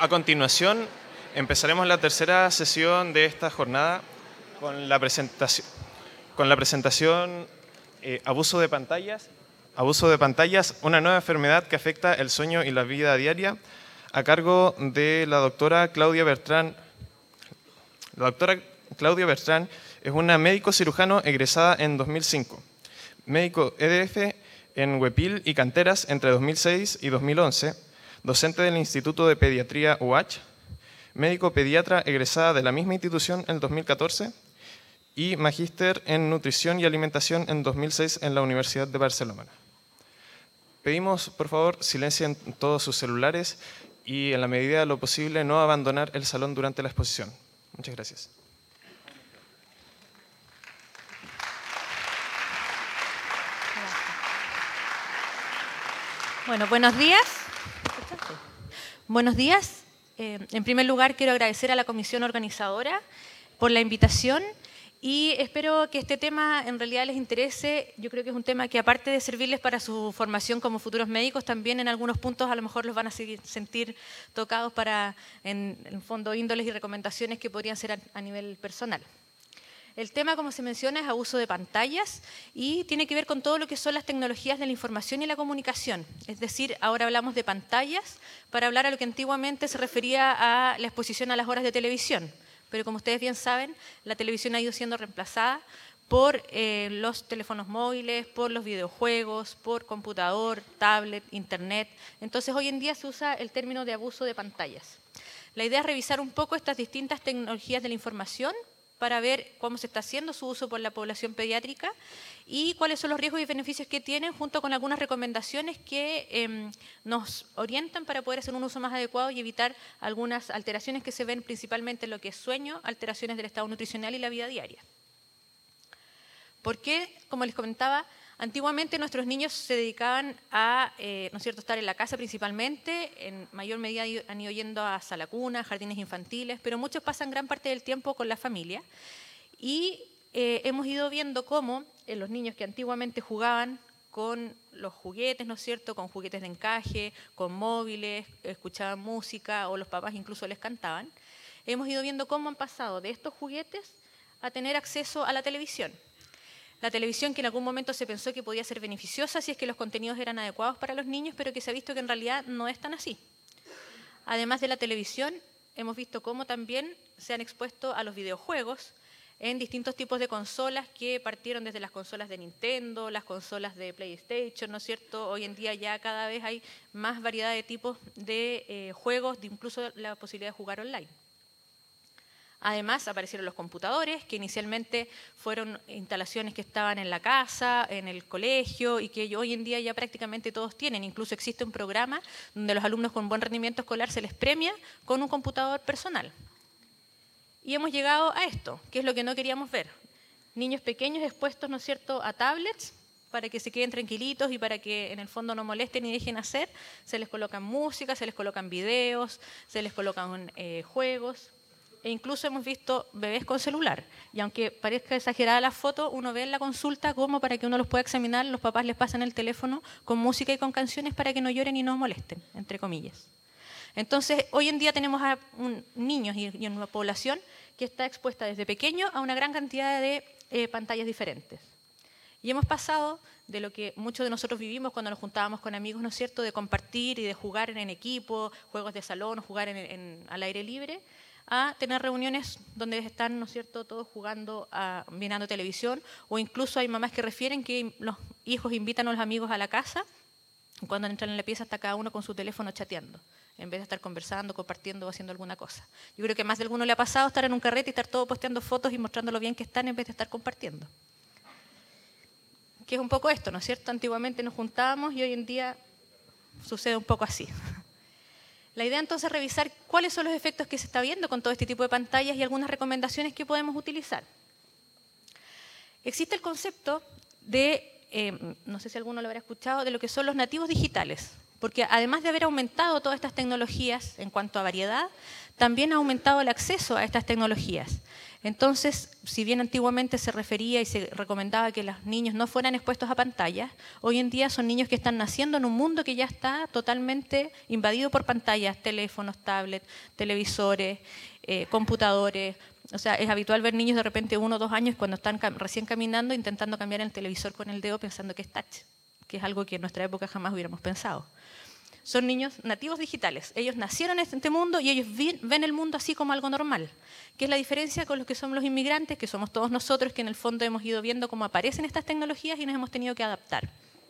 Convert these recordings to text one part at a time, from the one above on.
A continuación, empezaremos la tercera sesión de esta jornada con la presentación Abuso de pantallas. Abuso de pantallas, una nueva enfermedad que afecta el sueño y la vida diaria, a cargo de la doctora Claudia Bertrán. La doctora Claudia Bertrán es una médico cirujano egresada en 2005, médico EDF en Huepil y Canteras entre 2006 y 2011, docente del Instituto de Pediatría UH, médico pediatra egresada de la misma institución en 2014 y magíster en nutrición y alimentación en 2006 en la Universidad de Barcelona. Pedimos, por favor, silencien todos sus celulares y, en la medida de lo posible, no abandonar el salón durante la exposición. Muchas gracias. Bueno, buenos días. Buenos días. En primer lugar, quiero agradecer a la comisión organizadora por la invitación y espero que este tema en realidad les interese. Yo creo que es un tema que, aparte de servirles para su formación como futuros médicos, también en algunos puntos a lo mejor los van a sentir tocados para, en el fondo, índoles y recomendaciones que podrían ser a nivel personal. El tema, como se menciona, es abuso de pantallas y tiene que ver con todo lo que son las tecnologías de la información y la comunicación. Es decir, ahora hablamos de pantallas para hablar a lo que antiguamente se refería a la exposición a las horas de televisión. Pero como ustedes bien saben, la televisión ha ido siendo reemplazada por los teléfonos móviles, por los videojuegos, por computador, tablet, internet. Entonces, hoy en día se usa el término de abuso de pantallas. La idea es revisar un poco estas distintas tecnologías de la información para ver cómo se está haciendo su uso por la población pediátrica y cuáles son los riesgos y beneficios que tienen, junto con algunas recomendaciones que nos orientan para poder hacer un uso más adecuado y evitar algunas alteraciones que se ven principalmente en lo que es sueño, alteraciones del estado nutricional y la vida diaria. ¿Por qué? Como les comentaba, antiguamente nuestros niños se dedicaban a ¿no es cierto?, estar en la casa principalmente, en mayor medida han ido yendo a sala cuna, jardines infantiles, pero muchos pasan gran parte del tiempo con la familia y hemos ido viendo cómo los niños que antiguamente jugaban con los juguetes, ¿no es cierto?, con juguetes de encaje, con móviles, escuchaban música o los papás incluso les cantaban, hemos ido viendo cómo han pasado de estos juguetes a tener acceso a la televisión. La televisión, que en algún momento se pensó que podía ser beneficiosa si es que los contenidos eran adecuados para los niños, pero que se ha visto que en realidad no es tan así. Además de la televisión, hemos visto cómo también se han expuesto a los videojuegos en distintos tipos de consolas que partieron desde las consolas de Nintendo, las consolas de PlayStation, ¿no es cierto? Hoy en día ya cada vez hay más variedad de tipos de juegos, de incluso la posibilidad de jugar online. Además, aparecieron los computadores, que inicialmente fueron instalaciones que estaban en la casa, en el colegio, y que hoy en día ya prácticamente todos tienen. Incluso existe un programa donde a los alumnos con buen rendimiento escolar se les premia con un computador personal. Y hemos llegado a esto, que es lo que no queríamos ver. Niños pequeños expuestos, ¿no es cierto?, a tablets, para que se queden tranquilitos y para que en el fondo no molesten y dejen hacer. Se les colocan música, se les colocan videos, se les colocan juegos. E incluso hemos visto bebés con celular. Y aunque parezca exagerada la foto, uno ve en la consulta cómo, para que uno los pueda examinar, los papás les pasan el teléfono con música y con canciones para que no lloren y no molesten, entre comillas. Entonces, hoy en día tenemos a niños y una población que está expuesta desde pequeño a una gran cantidad de pantallas diferentes. Y hemos pasado de lo que muchos de nosotros vivimos cuando nos juntábamos con amigos, ¿no es cierto?, de compartir y de jugar en equipo, juegos de salón, jugar al aire libre, a tener reuniones donde están, ¿no es cierto?, todos jugando, mirando televisión, o incluso hay mamás que refieren que los hijos invitan a los amigos a la casa, y cuando entran en la pieza está cada uno con su teléfono chateando, en vez de estar conversando, compartiendo o haciendo alguna cosa. Yo creo que más de alguno le ha pasado estar en un carrete y estar todo posteando fotos y mostrando lo bien que están en vez de estar compartiendo. Que es un poco esto, ¿no es cierto? Antiguamente nos juntábamos y hoy en día sucede un poco así. La idea entonces es revisar cuáles son los efectos que se está viendo con todo este tipo de pantallas y algunas recomendaciones que podemos utilizar. Existe el concepto de, no sé si alguno lo habrá escuchado, de lo que son los nativos digitales, porque además de haber aumentado todas estas tecnologías en cuanto a variedad, también ha aumentado el acceso a estas tecnologías. Entonces, si bien antiguamente se refería y se recomendaba que los niños no fueran expuestos a pantallas, hoy en día son niños que están naciendo en un mundo que ya está totalmente invadido por pantallas, teléfonos, tablets, televisores, computadores. O sea, es habitual ver niños de repente 1 o 2 años cuando están recién caminando intentando cambiar el televisor con el dedo pensando que es touch, que es algo que en nuestra época jamás hubiéramos pensado. Son niños nativos digitales. Ellos nacieron en este mundo y ellos ven el mundo así como algo normal. ¿Qué es la diferencia con los que somos los inmigrantes, que somos todos nosotros, que en el fondo hemos ido viendo cómo aparecen estas tecnologías y nos hemos tenido que adaptar?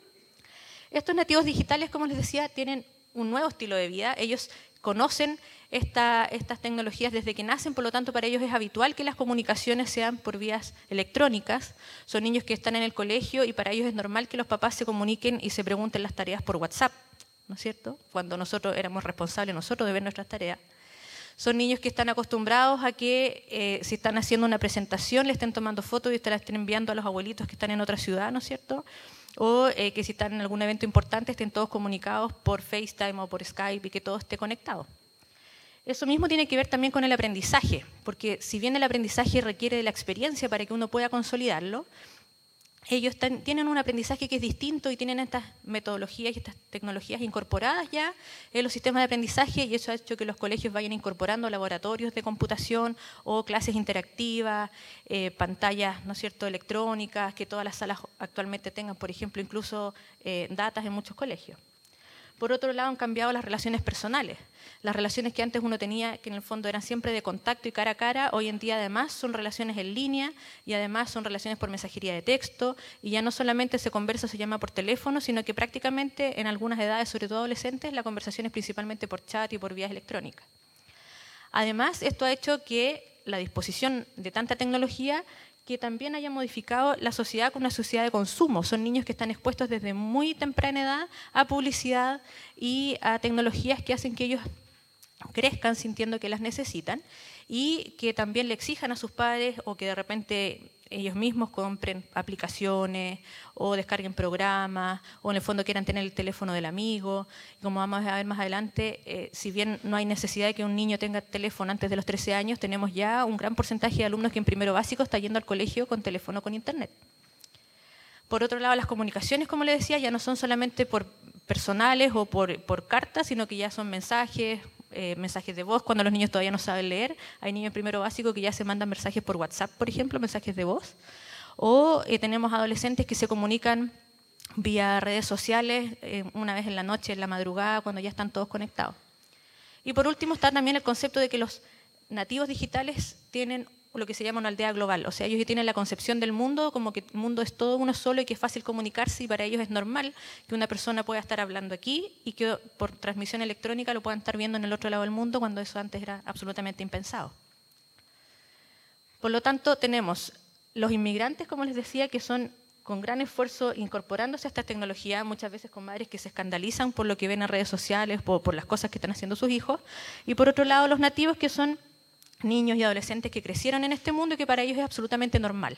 Estos nativos digitales, como les decía, tienen un nuevo estilo de vida. Ellos conocen estas tecnologías desde que nacen, por lo tanto para ellos es habitual que las comunicaciones sean por vías electrónicas. Son niños que están en el colegio y para ellos es normal que los papás se comuniquen y se pregunten las tareas por WhatsApp, ¿no es cierto? Cuando nosotros éramos responsables nosotros de ver nuestras tareas. Son niños que están acostumbrados a que si están haciendo una presentación le estén tomando fotos y la estén enviando a los abuelitos que están en otra ciudad, ¿no es cierto? O que si están en algún evento importante estén todos comunicados por FaceTime o por Skype y que todo esté conectado. Eso mismo tiene que ver también con el aprendizaje, porque si bien el aprendizaje requiere de la experiencia para que uno pueda consolidarlo, ellos tienen un aprendizaje que es distinto y tienen estas metodologías y estas tecnologías incorporadas ya en los sistemas de aprendizaje y eso ha hecho que los colegios vayan incorporando laboratorios de computación o clases interactivas, pantallas, ¿no es cierto?, electrónicas, que todas las salas actualmente tengan, por ejemplo, incluso datas en muchos colegios. Por otro lado, han cambiado las relaciones personales. Las relaciones que antes uno tenía, que en el fondo eran siempre de contacto y cara a cara, hoy en día además son relaciones en línea y además son relaciones por mensajería de texto y ya no solamente se conversa o se llama por teléfono, sino que prácticamente en algunas edades, sobre todo adolescentes, la conversación es principalmente por chat y por vías electrónicas. Además, esto ha hecho que la disposición de tanta tecnología que también haya modificado la sociedad con una sociedad de consumo. Son niños que están expuestos desde muy temprana edad a publicidad y a tecnologías que hacen que ellos crezcan sintiendo que las necesitan y que también le exijan a sus padres o que de repente ellos mismos compren aplicaciones o descarguen programas o en el fondo quieran tener el teléfono del amigo. Y como vamos a ver más adelante, si bien no hay necesidad de que un niño tenga teléfono antes de los 13 años, tenemos ya un gran porcentaje de alumnos que en primero básico está yendo al colegio con teléfono con internet. Por otro lado, las comunicaciones, como les decía, ya no son solamente por personales o por cartas, sino que ya son mensajes, mensajes de voz cuando los niños todavía no saben leer. Hay niños en primero básico que ya se mandan mensajes por WhatsApp, por ejemplo, mensajes de voz. O tenemos adolescentes que se comunican vía redes sociales una vez en la noche, en la madrugada, cuando ya están todos conectados. Y por último está también el concepto de que los nativos digitales tienen lo que se llama una aldea global. O sea, ellos tienen la concepción del mundo como que el mundo es todo uno solo y que es fácil comunicarse y para ellos es normal que una persona pueda estar hablando aquí y que por transmisión electrónica lo puedan estar viendo en el otro lado del mundo cuando eso antes era absolutamente impensado. Por lo tanto, tenemos los inmigrantes, como les decía, que son con gran esfuerzo incorporándose a esta tecnología, muchas veces con madres que se escandalizan por lo que ven en redes sociales, por las cosas que están haciendo sus hijos. Y por otro lado, los nativos, que son niños y adolescentes que crecieron en este mundo y que para ellos es absolutamente normal.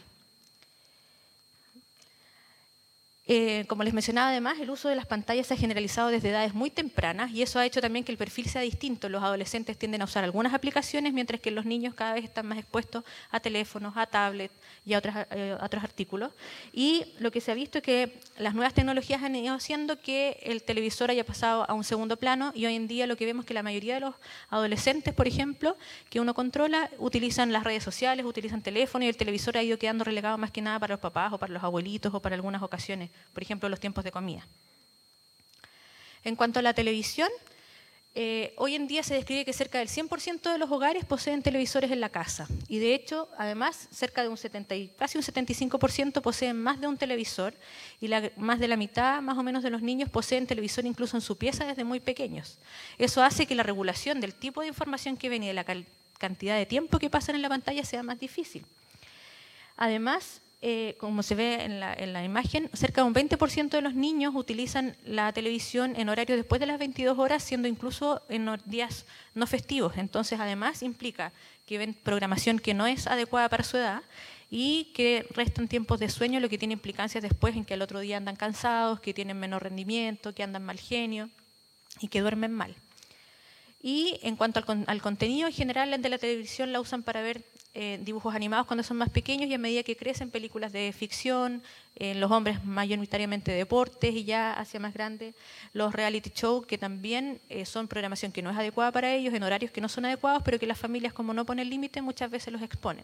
Como les mencionaba, además, el uso de las pantallas se ha generalizado desde edades muy tempranas y eso ha hecho también que el perfil sea distinto. Los adolescentes tienden a usar algunas aplicaciones, mientras que los niños cada vez están más expuestos a teléfonos, a tablets y a otros artículos. Y lo que se ha visto es que las nuevas tecnologías han ido haciendo que el televisor haya pasado a un segundo plano y hoy en día lo que vemos es que la mayoría de los adolescentes, por ejemplo, que uno controla, utilizan las redes sociales, utilizan teléfono y el televisor ha ido quedando relegado más que nada para los papás o para los abuelitos o para algunas ocasiones. Por ejemplo, los tiempos de comida. En cuanto a la televisión, hoy en día se describe que cerca del 100% de los hogares poseen televisores en la casa. Y de hecho, además, cerca de casi un 75% poseen más de un televisor y más de la mitad, más o menos, de los niños poseen televisor incluso en su pieza desde muy pequeños. Eso hace que la regulación del tipo de información que ven y de la cantidad de tiempo que pasan en la pantalla sea más difícil. Además, como se ve en la imagen, cerca de un 20% de los niños utilizan la televisión en horario después de las 22 horas, siendo incluso en días no festivos. Entonces, además, implica que ven programación que no es adecuada para su edad y que restan tiempos de sueño, lo que tiene implicancias después en que al otro día andan cansados, que tienen menor rendimiento, que andan mal genio y que duermen mal. Y en cuanto al contenido en general de la televisión, la usan para ver dibujos animados cuando son más pequeños y a medida que crecen películas de ficción, los hombres mayoritariamente deportes y ya hacia más grande los reality shows que también son programación que no es adecuada para ellos, en horarios que no son adecuados, pero que las familias como no ponen límite muchas veces los exponen.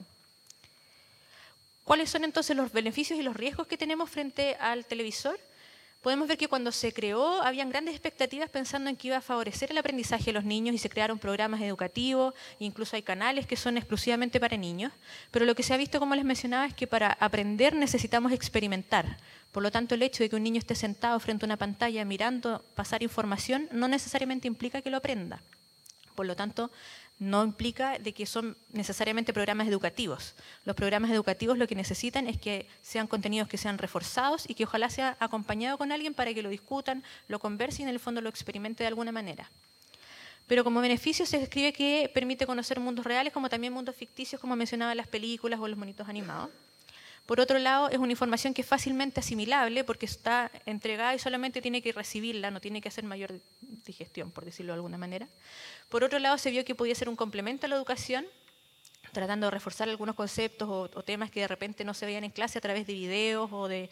¿Cuáles son entonces los beneficios y los riesgos que tenemos frente al televisor? Podemos ver que cuando se creó habían grandes expectativas pensando en que iba a favorecer el aprendizaje de los niños y se crearon programas educativos, incluso hay canales que son exclusivamente para niños, pero lo que se ha visto, como les mencionaba, es que para aprender necesitamos experimentar. Por lo tanto, el hecho de que un niño esté sentado frente a una pantalla mirando pasar información no necesariamente implica que lo aprenda. Por lo tanto, no implica de que son necesariamente programas educativos. Los programas educativos lo que necesitan es que sean contenidos que sean reforzados y que ojalá sea acompañado con alguien para que lo discutan, lo conversen y en el fondo lo experimente de alguna manera. Pero como beneficio se describe que permite conocer mundos reales como también mundos ficticios, como mencionaba las películas o los monitos animados. Por otro lado, es una información que es fácilmente asimilable porque está entregada y solamente tiene que recibirla, no tiene que hacer mayor digestión, por decirlo de alguna manera. Por otro lado, se vio que podía ser un complemento a la educación, tratando de reforzar algunos conceptos o temas que de repente no se veían en clase a través de videos o de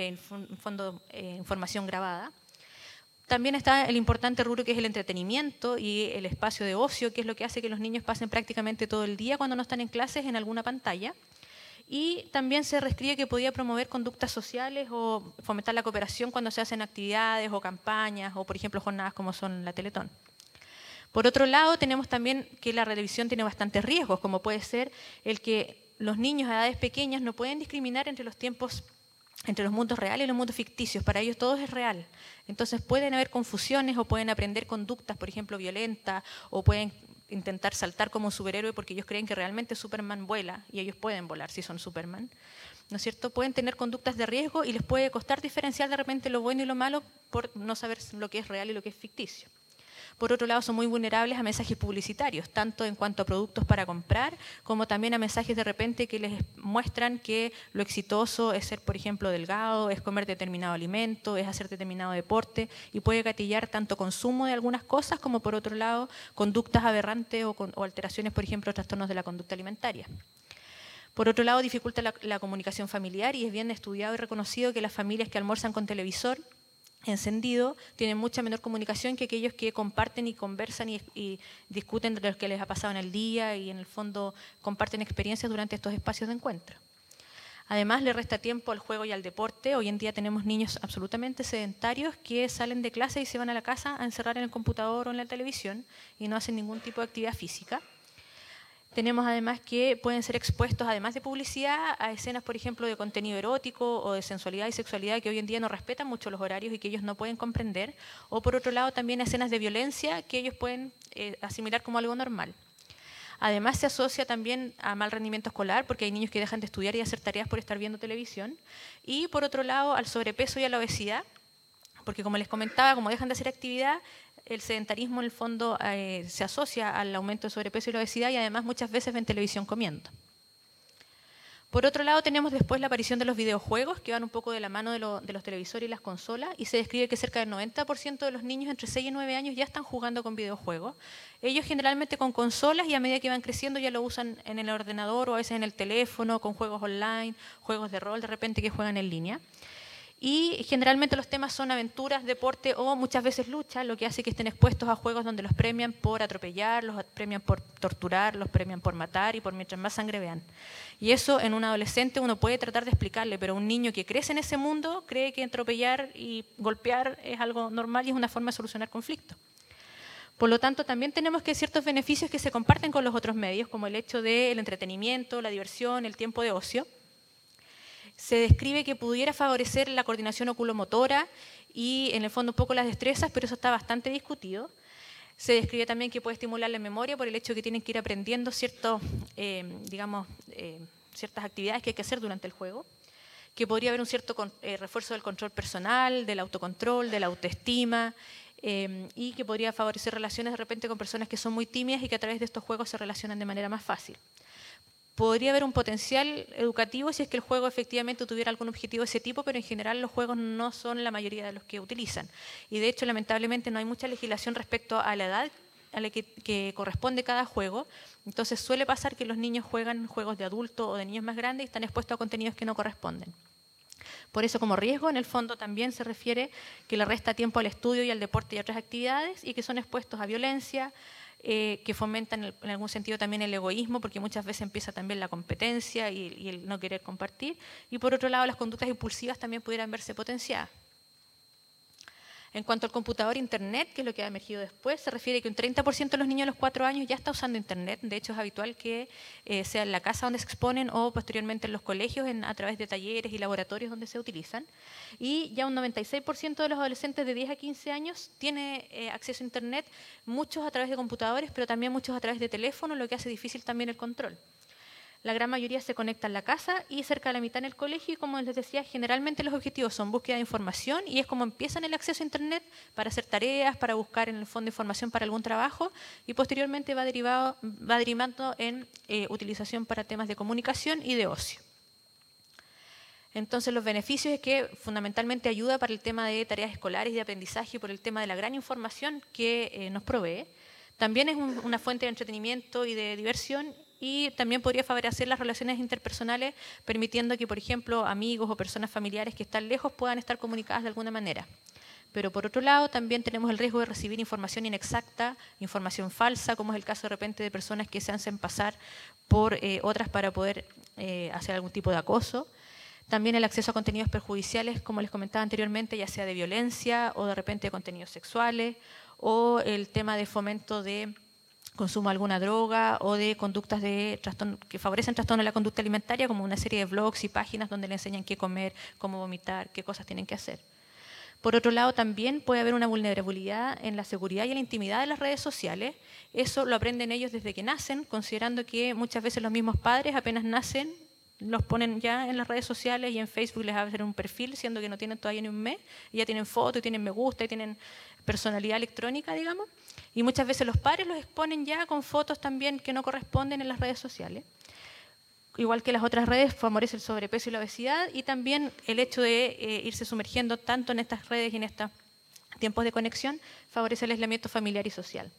información grabada. También está el importante rubro que es el entretenimiento y el espacio de ocio, que es lo que hace que los niños pasen prácticamente todo el día cuando no están en clases en alguna pantalla. Y también se reescribe que podía promover conductas sociales o fomentar la cooperación cuando se hacen actividades o campañas o, por ejemplo, jornadas como son la Teletón. Por otro lado, tenemos también que la televisión tiene bastantes riesgos, como puede ser el que los niños a edades pequeñas no pueden discriminar entre los tiempos, entre los mundos reales y los mundos ficticios. Para ellos todo es real. Entonces pueden haber confusiones o pueden aprender conductas, por ejemplo, violentas, o pueden intentar saltar como un superhéroe porque ellos creen que realmente Superman vuela y ellos pueden volar si son Superman, ¿no es cierto? Pueden tener conductas de riesgo y les puede costar diferenciar de repente lo bueno y lo malo por no saber lo que es real y lo que es ficticio. Por otro lado, son muy vulnerables a mensajes publicitarios, tanto en cuanto a productos para comprar, como también a mensajes de repente que les muestran que lo exitoso es ser, por ejemplo, delgado, es comer determinado alimento, es hacer determinado deporte, y puede gatillar tanto consumo de algunas cosas como, por otro lado, conductas aberrantes o alteraciones, por ejemplo, trastornos de la conducta alimentaria. Por otro lado, dificulta la comunicación familiar y es bien estudiado y reconocido que las familias que almuerzan con televisor encendido tienen mucha menor comunicación que aquellos que comparten y conversan y discuten de lo que les ha pasado en el día y en el fondo comparten experiencias durante estos espacios de encuentro. Además, le resta tiempo al juego y al deporte. Hoy en día tenemos niños absolutamente sedentarios que salen de clase y se van a la casa a encerrar en el computador o en la televisión y no hacen ningún tipo de actividad física. Tenemos además que pueden ser expuestos, además de publicidad, a escenas, por ejemplo, de contenido erótico o de sensualidad y sexualidad que hoy en día no respetan mucho los horarios y que ellos no pueden comprender. O por otro lado, también escenas de violencia que ellos pueden asimilar como algo normal. Además, se asocia también a mal rendimiento escolar porque hay niños que dejan de estudiar y hacer tareas por estar viendo televisión. Y por otro lado, al sobrepeso y a la obesidad, porque como les comentaba, como dejan de hacer actividad, el sedentarismo en el fondo se asocia al aumento de sobrepeso y la obesidad y además muchas veces ven televisión comiendo. Por otro lado tenemos después la aparición de los videojuegos que van un poco de la mano de los televisores y las consolas y se describe que cerca del 90% de los niños entre 6 y 9 años ya están jugando con videojuegos. Ellos generalmente con consolas y a medida que van creciendo ya lo usan en el ordenador o a veces en el teléfono, con juegos online, juegos de rol de repente que juegan en línea. Y generalmente los temas son aventuras, deporte o muchas veces lucha, lo que hace que estén expuestos a juegos donde los premian por atropellar, los premian por torturar, los premian por matar y por mientras más sangre vean. Y eso en un adolescente uno puede tratar de explicarle, pero un niño que crece en ese mundo cree que atropellar y golpear es algo normal y es una forma de solucionar conflictos. Por lo tanto, también tenemos que ciertos beneficios que se comparten con los otros medios, como el hecho del entretenimiento, la diversión, el tiempo de ocio. Se describe que pudiera favorecer la coordinación oculomotora y en el fondo un poco las destrezas, pero eso está bastante discutido. Se describe también que puede estimular la memoria por el hecho de que tienen que ir aprendiendo ciertas actividades que hay que hacer durante el juego, que podría haber un cierto refuerzo del control personal, del autocontrol, de la autoestima, y que podría favorecer relaciones de repente con personas que son muy tímidas y que a través de estos juegos se relacionan de manera más fácil. Podría haber un potencial educativo si es que el juego efectivamente tuviera algún objetivo de ese tipo, pero en general los juegos no son la mayoría de los que utilizan. Y de hecho, lamentablemente, no hay mucha legislación respecto a la edad a la que corresponde cada juego. Entonces suele pasar que los niños juegan juegos de adulto o de niños más grandes y están expuestos a contenidos que no corresponden. Por eso, como riesgo, en el fondo también se refiere que le resta tiempo al estudio y al deporte y a otras actividades y que son expuestos a violencia, que fomentan en algún sentido también el egoísmo, porque muchas veces empieza también la competencia y el no querer compartir. Y por otro lado, las conductas impulsivas también pudieran verse potenciadas. En cuanto al computador e Internet, que es lo que ha emergido después, se refiere que un 30% de los niños a los 4 años ya está usando Internet. De hecho, es habitual que sea en la casa donde se exponen o posteriormente en los colegios a través de talleres y laboratorios donde se utilizan. Y ya un 96% de los adolescentes de 10 a 15 años tiene acceso a Internet, muchos a través de computadores, pero también muchos a través de teléfono, lo que hace difícil también el control. La gran mayoría se conecta en la casa y cerca de la mitad en el colegio y, como les decía, generalmente los objetivos son búsqueda de información y es como empiezan el acceso a Internet para hacer tareas, para buscar en el fondo información para algún trabajo y posteriormente va derivando en utilización para temas de comunicación y de ocio. Entonces los beneficios es que fundamentalmente ayuda para el tema de tareas escolares y de aprendizaje por el tema de la gran información que nos provee. También es una fuente de entretenimiento y de diversión y también podría favorecer las relaciones interpersonales, permitiendo que, por ejemplo, amigos o personas familiares que están lejos puedan estar comunicadas de alguna manera. Pero por otro lado, también tenemos el riesgo de recibir información inexacta, información falsa, como es el caso de repente de personas que se hacen pasar por otras para poder hacer algún tipo de acoso. También el acceso a contenidos perjudiciales, como les comentaba anteriormente, ya sea de violencia o de repente de contenidos sexuales, o el tema de fomento de consumo de alguna droga o de conductas de trastorno, que favorecen trastorno de la conducta alimentaria, como una serie de blogs y páginas donde le enseñan qué comer, cómo vomitar, qué cosas tienen que hacer. Por otro lado, también puede haber una vulnerabilidad en la seguridad y en la intimidad de las redes sociales. Eso lo aprenden ellos desde que nacen, considerando que muchas veces los mismos padres apenas nacen, los ponen ya en las redes sociales y en Facebook les abren un perfil, siendo que no tienen todavía ni un mes, y ya tienen fotos, y tienen me gusta, y tienen personalidad electrónica, digamos. Y muchas veces los padres los exponen ya con fotos también que no corresponden en las redes sociales. Igual que las otras redes, favorece el sobrepeso y la obesidad, y también el hecho de irse sumergiendo tanto en estas redes y en estos tiempos de conexión, favorece el aislamiento familiar y social.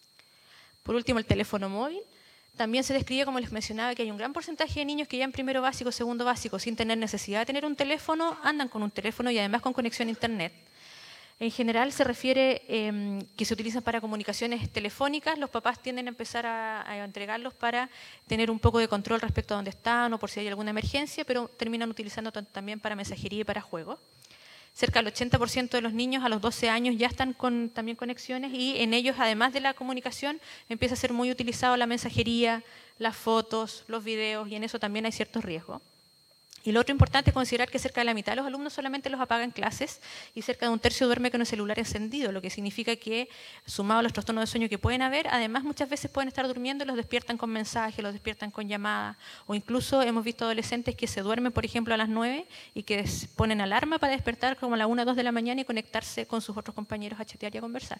Por último, el teléfono móvil. También se describe, como les mencionaba, que hay un gran porcentaje de niños que ya en primero básico, segundo básico, sin tener necesidad de tener un teléfono, andan con un teléfono y además con conexión a Internet. En general se refiere que se utilizan para comunicaciones telefónicas. Los papás tienden a empezar a entregarlos para tener un poco de control respecto a dónde están o por si hay alguna emergencia, pero terminan utilizando también para mensajería y para juegos. Cerca del 80% de los niños a los 12 años ya están con también conexiones y en ellos, además de la comunicación, empieza a ser muy utilizado la mensajería, las fotos, los videos, y en eso también hay ciertos riesgos. Y lo otro importante es considerar que cerca de la mitad de los alumnos solamente los apagan clases y cerca de un tercio duerme con el celular encendido, lo que significa que, sumado a los trastornos de sueño que pueden haber, además muchas veces pueden estar durmiendo y los despiertan con mensajes, los despiertan con llamadas, o incluso hemos visto adolescentes que se duermen, por ejemplo, a las 9 y que ponen alarma para despertar como a las 1 o 2 de la mañana y conectarse con sus otros compañeros a chatear y a conversar.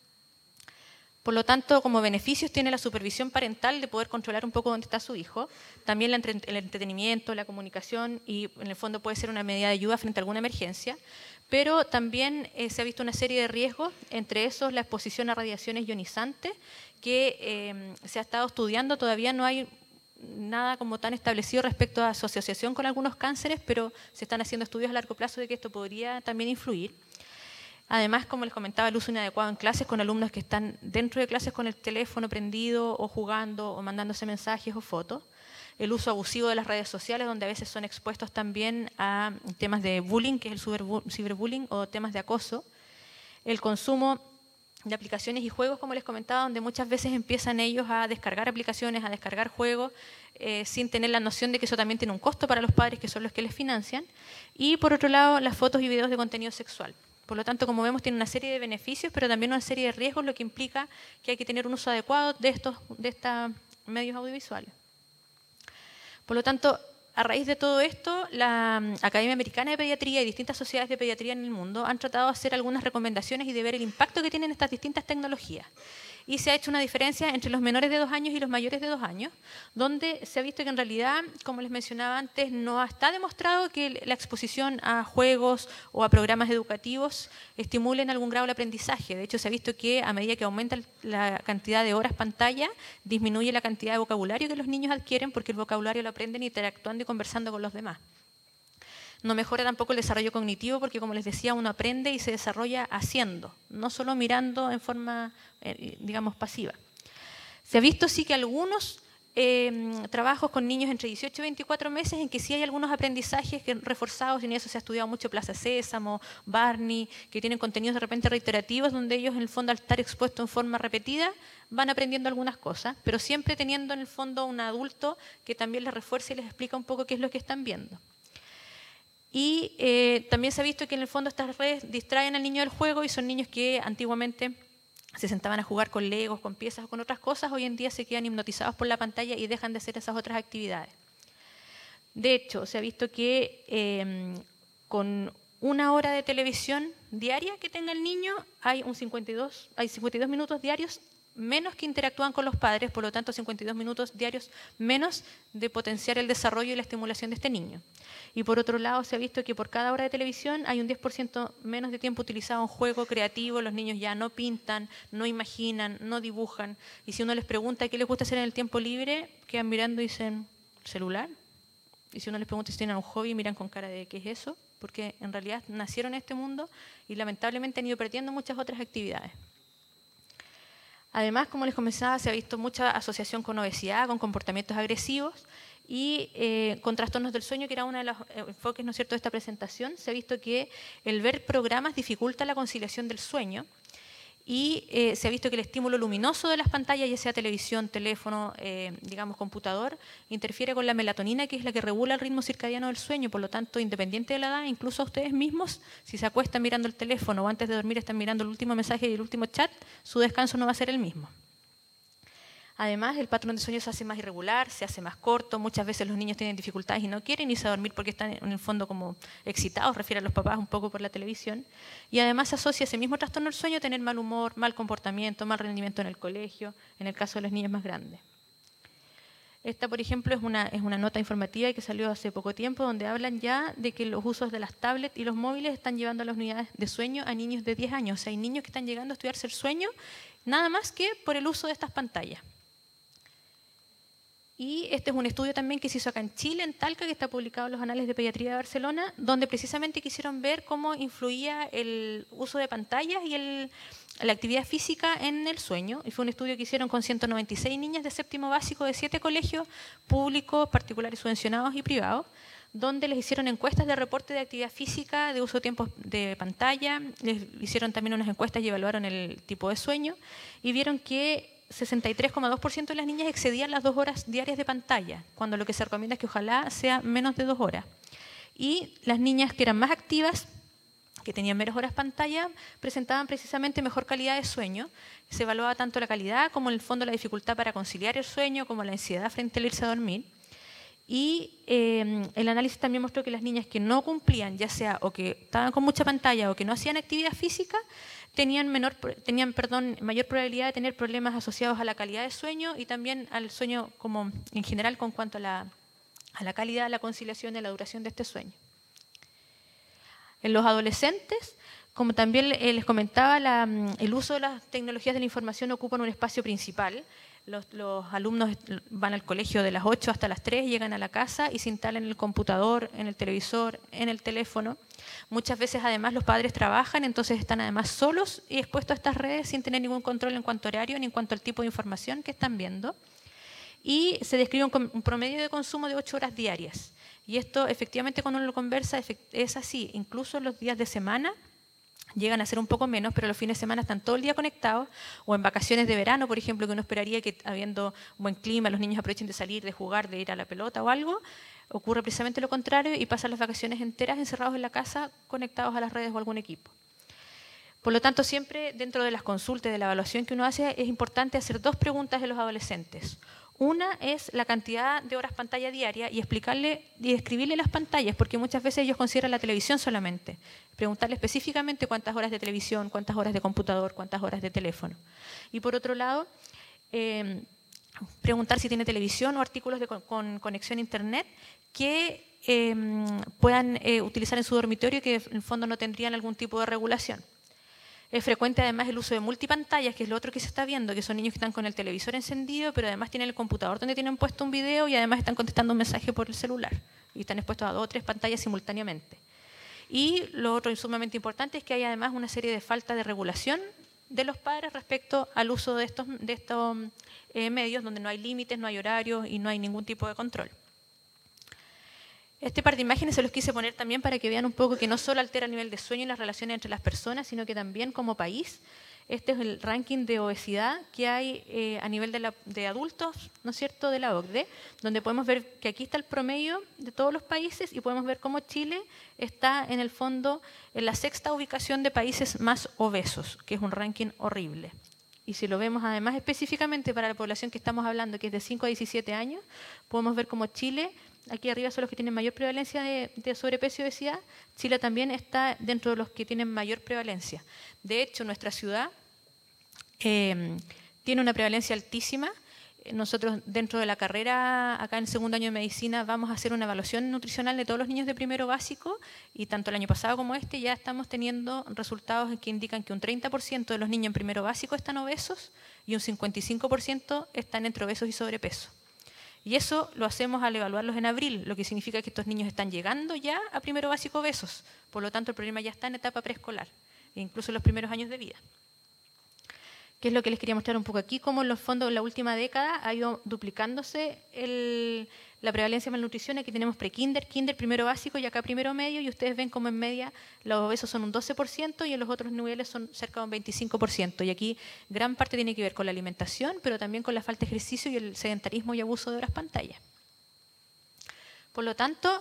Por lo tanto, como beneficios tiene la supervisión parental de poder controlar un poco dónde está su hijo, también el entretenimiento, la comunicación, y en el fondo puede ser una medida de ayuda frente a alguna emergencia, pero también se ha visto una serie de riesgos, entre esos la exposición a radiaciones ionizantes, que se ha estado estudiando, todavía no hay nada como tan establecido respecto a su asociación con algunos cánceres, pero se están haciendo estudios a largo plazo de que esto podría también influir. Además, como les comentaba, el uso inadecuado en clases con alumnos que están dentro de clases con el teléfono prendido o jugando o mandándose mensajes o fotos. El uso abusivo de las redes sociales, donde a veces son expuestos también a temas de bullying, que es el ciberbullying, o temas de acoso. El consumo de aplicaciones y juegos, como les comentaba, donde muchas veces empiezan ellos a descargar aplicaciones, a descargar juegos, sin tener la noción de que eso también tiene un costo para los padres, que son los que les financian. Y por otro lado, las fotos y videos de contenido sexual. Por lo tanto, como vemos, tiene una serie de beneficios, pero también una serie de riesgos, lo que implica que hay que tener un uso adecuado de estos medios audiovisuales. Por lo tanto, a raíz de todo esto, la Academia Americana de Pediatría y distintas sociedades de pediatría en el mundo han tratado de hacer algunas recomendaciones y de ver el impacto que tienen estas distintas tecnologías. y se ha hecho una diferencia entre los menores de 2 años y los mayores de 2 años, donde se ha visto que en realidad, como les mencionaba antes, no está demostrado que la exposición a juegos o a programas educativos estimule en algún grado el aprendizaje. De hecho, se ha visto que a medida que aumenta la cantidad de horas pantalla, disminuye la cantidad de vocabulario que los niños adquieren, porque el vocabulario lo aprenden interactuando y conversando con los demás. No mejora tampoco el desarrollo cognitivo porque, como les decía, uno aprende y se desarrolla haciendo, no solo mirando en forma, digamos, pasiva. Se ha visto sí que algunos trabajos con niños entre 18 y 24 meses en que sí hay algunos aprendizajes reforzados, y en eso se ha estudiado mucho Plaza Sésamo, Barney, que tienen contenidos de repente reiterativos donde ellos en el fondo, al estar expuestos en forma repetida, van aprendiendo algunas cosas, pero siempre teniendo en el fondo un adulto que también les refuerza y les explica un poco qué es lo que están viendo. Y también se ha visto que en el fondo estas redes distraen al niño del juego y son niños que antiguamente se sentaban a jugar con legos, con piezas o con otras cosas, hoy en día se quedan hipnotizados por la pantalla y dejan de hacer esas otras actividades. De hecho, se ha visto que con 1 hora de televisión diaria que tenga el niño, hay 52 minutos diarios menos que interactúan con los padres, por lo tanto 52 minutos diarios menos de potenciar el desarrollo y la estimulación de este niño. Y por otro lado se ha visto que por cada hora de televisión hay un 10% menos de tiempo utilizado en juego creativo, los niños ya no pintan, no imaginan, no dibujan, y si uno les pregunta qué les gusta hacer en el tiempo libre, quedan mirando y dicen celular, y si uno les pregunta si tienen un hobby, miran con cara de ¿qué es eso? Porque en realidad nacieron en este mundo y lamentablemente han ido perdiendo muchas otras actividades. Además, como les comenzaba, se ha visto mucha asociación con obesidad, con comportamientos agresivos y con trastornos del sueño, que era uno de los enfoques, ¿no es cierto?, de esta presentación. Se ha visto que el ver programas dificulta la conciliación del sueño y se ha visto que el estímulo luminoso de las pantallas, ya sea televisión, teléfono, digamos computador, interfiere con la melatonina, que es la que regula el ritmo circadiano del sueño. Por lo tanto, independiente de la edad, incluso a ustedes mismos, si se acuestan mirando el teléfono o antes de dormir están mirando el último mensaje y el último chat, su descanso no va a ser el mismo. Además, el patrón de sueño se hace más irregular, se hace más corto. Muchas veces los niños tienen dificultades y no quieren irse a dormir porque están en el fondo como excitados, refieren a los papás un poco por la televisión. Y además se asocia ese mismo trastorno del sueño a tener mal humor, mal comportamiento, mal rendimiento en el colegio, en el caso de los niños más grandes. Esta, por ejemplo, es una nota informativa que salió hace poco tiempo donde hablan ya de que los usos de las tablets y los móviles están llevando a las unidades de sueño a niños de 10 años. O sea, hay niños que están llegando a estudiarse el sueño nada más que por el uso de estas pantallas. Y este es un estudio también que se hizo acá en Chile, en Talca, que está publicado en los Anales de Pediatría de Barcelona, donde precisamente quisieron ver cómo influía el uso de pantallas y la actividad física en el sueño. Y fue un estudio que hicieron con 196 niñas de séptimo básico de 7 colegios públicos, particulares subvencionados y privados, donde les hicieron encuestas de reporte de actividad física, de uso de tiempos de pantalla, les hicieron también unas encuestas y evaluaron el tipo de sueño, y vieron que 63,2% de las niñas excedían las 2 horas diarias de pantalla, cuando lo que se recomienda es que ojalá sea menos de 2 horas. Y las niñas que eran más activas, que tenían menos horas pantalla, presentaban precisamente mejor calidad de sueño. Se evaluaba tanto la calidad como en el fondo la dificultad para conciliar el sueño, como la ansiedad frente al irse a dormir. Y el análisis también mostró que las niñas que no cumplían, ya sea o que estaban con mucha pantalla o que no hacían actividad física, tenían mayor probabilidad de tener problemas asociados a la calidad de sueño y también al sueño como en general con cuanto a la calidad, la conciliación y la duración de este sueño. En los adolescentes, como también les comentaba, el uso de las tecnologías de la información ocupan un espacio principal. Los alumnos van al colegio de las 8 hasta las 3, llegan a la casa y se instalan en el computador, en el televisor, en el teléfono. Muchas veces además los padres trabajan, entonces están además solos y expuestos a estas redes sin tener ningún control en cuanto a horario ni en cuanto al tipo de información que están viendo. Y se describe un promedio de consumo de 8 horas diarias. Y esto efectivamente cuando uno lo conversa es así, incluso en los días de semana. Llegan a ser un poco menos, pero los fines de semana están todo el día conectados, o en vacaciones de verano, por ejemplo, que uno esperaría que habiendo buen clima los niños aprovechen de salir, de jugar, de ir a la pelota o algo, ocurre precisamente lo contrario y pasan las vacaciones enteras encerrados en la casa, conectados a las redes o algún equipo. Por lo tanto, siempre dentro de las consultas, de la evaluación que uno hace, es importante hacer 2 preguntas de los adolescentes. Una es la cantidad de horas pantalla diaria y explicarle y describirle las pantallas, porque muchas veces ellos consideran la televisión solamente. Preguntarle específicamente cuántas horas de televisión, cuántas horas de computador, cuántas horas de teléfono. Y por otro lado, preguntar si tiene televisión o artículos con conexión a internet que puedan utilizar en su dormitorio y que en el fondo no tendrían algún tipo de regulación. Es frecuente además el uso de multipantallas, que es lo otro que se está viendo, que son niños que están con el televisor encendido, pero además tienen el computador donde tienen puesto un video y además están contestando un mensaje por el celular. Y están expuestos a 2 o 3 pantallas simultáneamente. Y lo otro sumamente importante es que hay además una serie de faltas de regulación de los padres respecto al uso de estos medios, donde no hay límites, no hay horarios y no hay ningún tipo de control. Este par de imágenes se los quise poner también para que vean un poco que no solo altera el nivel de sueño y las relaciones entre las personas, sino que también como país, este es el ranking de obesidad que hay a nivel de adultos, ¿no es cierto?, de la OCDE, donde podemos ver que aquí está el promedio de todos los países y podemos ver cómo Chile está en el fondo en la 6ª ubicación de países más obesos, que es un ranking horrible. Y si lo vemos además específicamente para la población que estamos hablando, que es de 5 a 17 años, podemos ver cómo Chile, aquí arriba son los que tienen mayor prevalencia de sobrepeso y obesidad, Chile también está dentro de los que tienen mayor prevalencia. De hecho, nuestra ciudad tiene una prevalencia altísima. Nosotros dentro de la carrera, acá en el 2º año de medicina, vamos a hacer una evaluación nutricional de todos los niños de primero básico y tanto el año pasado como este ya estamos teniendo resultados que indican que un 30% de los niños en primero básico están obesos y un 55% están entre obesos y sobrepeso. Y eso lo hacemos al evaluarlos en abril, lo que significa que estos niños están llegando ya a primero básico obesos. Por lo tanto, el problema ya está en etapa preescolar, e incluso en los primeros años de vida. ¿Qué es lo que les quería mostrar un poco aquí? Cómo en los fondos en la última década ha ido duplicándose la prevalencia de malnutrición. Aquí tenemos prekinder, kinder, primero básico y acá primero medio. Y ustedes ven cómo en media los obesos son un 12% y en los otros niveles son cerca de un 25%. Y aquí gran parte tiene que ver con la alimentación, pero también con la falta de ejercicio y el sedentarismo y abuso de horas pantalla. Por lo tanto,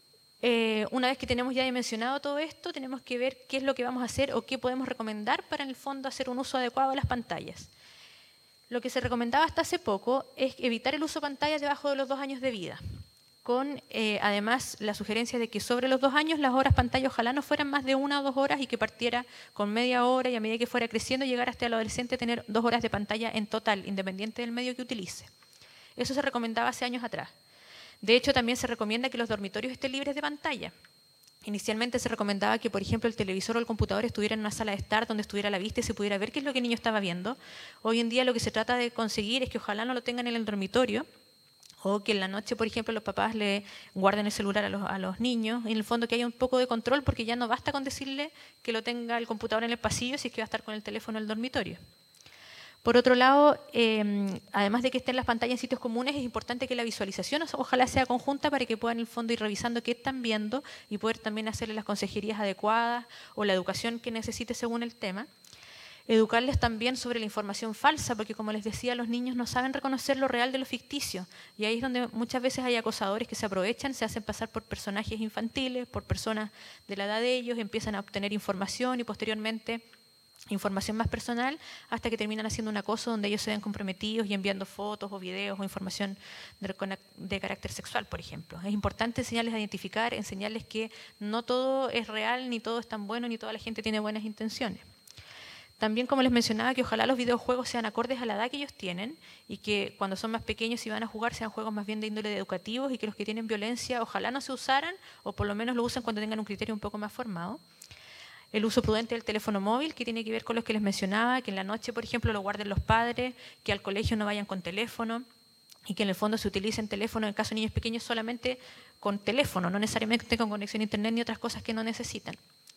una vez que tenemos ya dimensionado todo esto, tenemos que ver qué es lo que vamos a hacer o qué podemos recomendar para en el fondo hacer un uso adecuado de las pantallas. Lo que se recomendaba hasta hace poco es evitar el uso de pantallas debajo de los 2 años de vida, con además la sugerencia de que sobre los 2 años las horas pantalla ojalá no fueran más de 1 o 2 horas y que partiera con media hora y a medida que fuera creciendo llegar hasta el adolescente a tener 2 horas de pantalla en total, independiente del medio que utilice. Eso se recomendaba hace años atrás. De hecho, también se recomienda que los dormitorios estén libres de pantalla. Inicialmente se recomendaba que, por ejemplo, el televisor o el computador estuviera en una sala de estar donde estuviera la vista y se pudiera ver qué es lo que el niño estaba viendo. Hoy en día lo que se trata de conseguir es que ojalá no lo tengan en el dormitorio o que en la noche, por ejemplo, los papás le guarden el celular a los niños. Y en el fondo que haya un poco de control porque ya no basta con decirle que lo tenga el computador en el pasillo si es que va a estar con el teléfono en el dormitorio. Por otro lado, además de que estén las pantallas en sitios comunes, es importante que la visualización ojalá sea conjunta para que puedan en el fondo ir revisando qué están viendo y poder también hacerles las consejerías adecuadas o la educación que necesite según el tema. Educarles también sobre la información falsa, porque como les decía, los niños no saben reconocer lo real de lo ficticio. Y ahí es donde muchas veces hay acosadores que se aprovechan, se hacen pasar por personajes infantiles, por personas de la edad de ellos, empiezan a obtener información y posteriormente información más personal hasta que terminan haciendo un acoso donde ellos se ven comprometidos y enviando fotos o videos o información de carácter sexual, por ejemplo. Es importante enseñarles a identificar, enseñarles que no todo es real, ni todo es tan bueno, ni toda la gente tiene buenas intenciones. También, como les mencionaba, que ojalá los videojuegos sean acordes a la edad que ellos tienen y que cuando son más pequeños y van a jugar sean juegos más bien de índole educativos y que los que tienen violencia ojalá no se usaran o por lo menos lo usen cuando tengan un criterio un poco más formado. El uso prudente del teléfono móvil, que tiene que ver con los que les mencionaba, que en la noche, por ejemplo, lo guarden los padres, que al colegio no vayan con teléfono y que en el fondo se utilicen teléfono, en el caso de niños pequeños, solamente con teléfono, no necesariamente con conexión a internet ni otras cosas que no necesitan.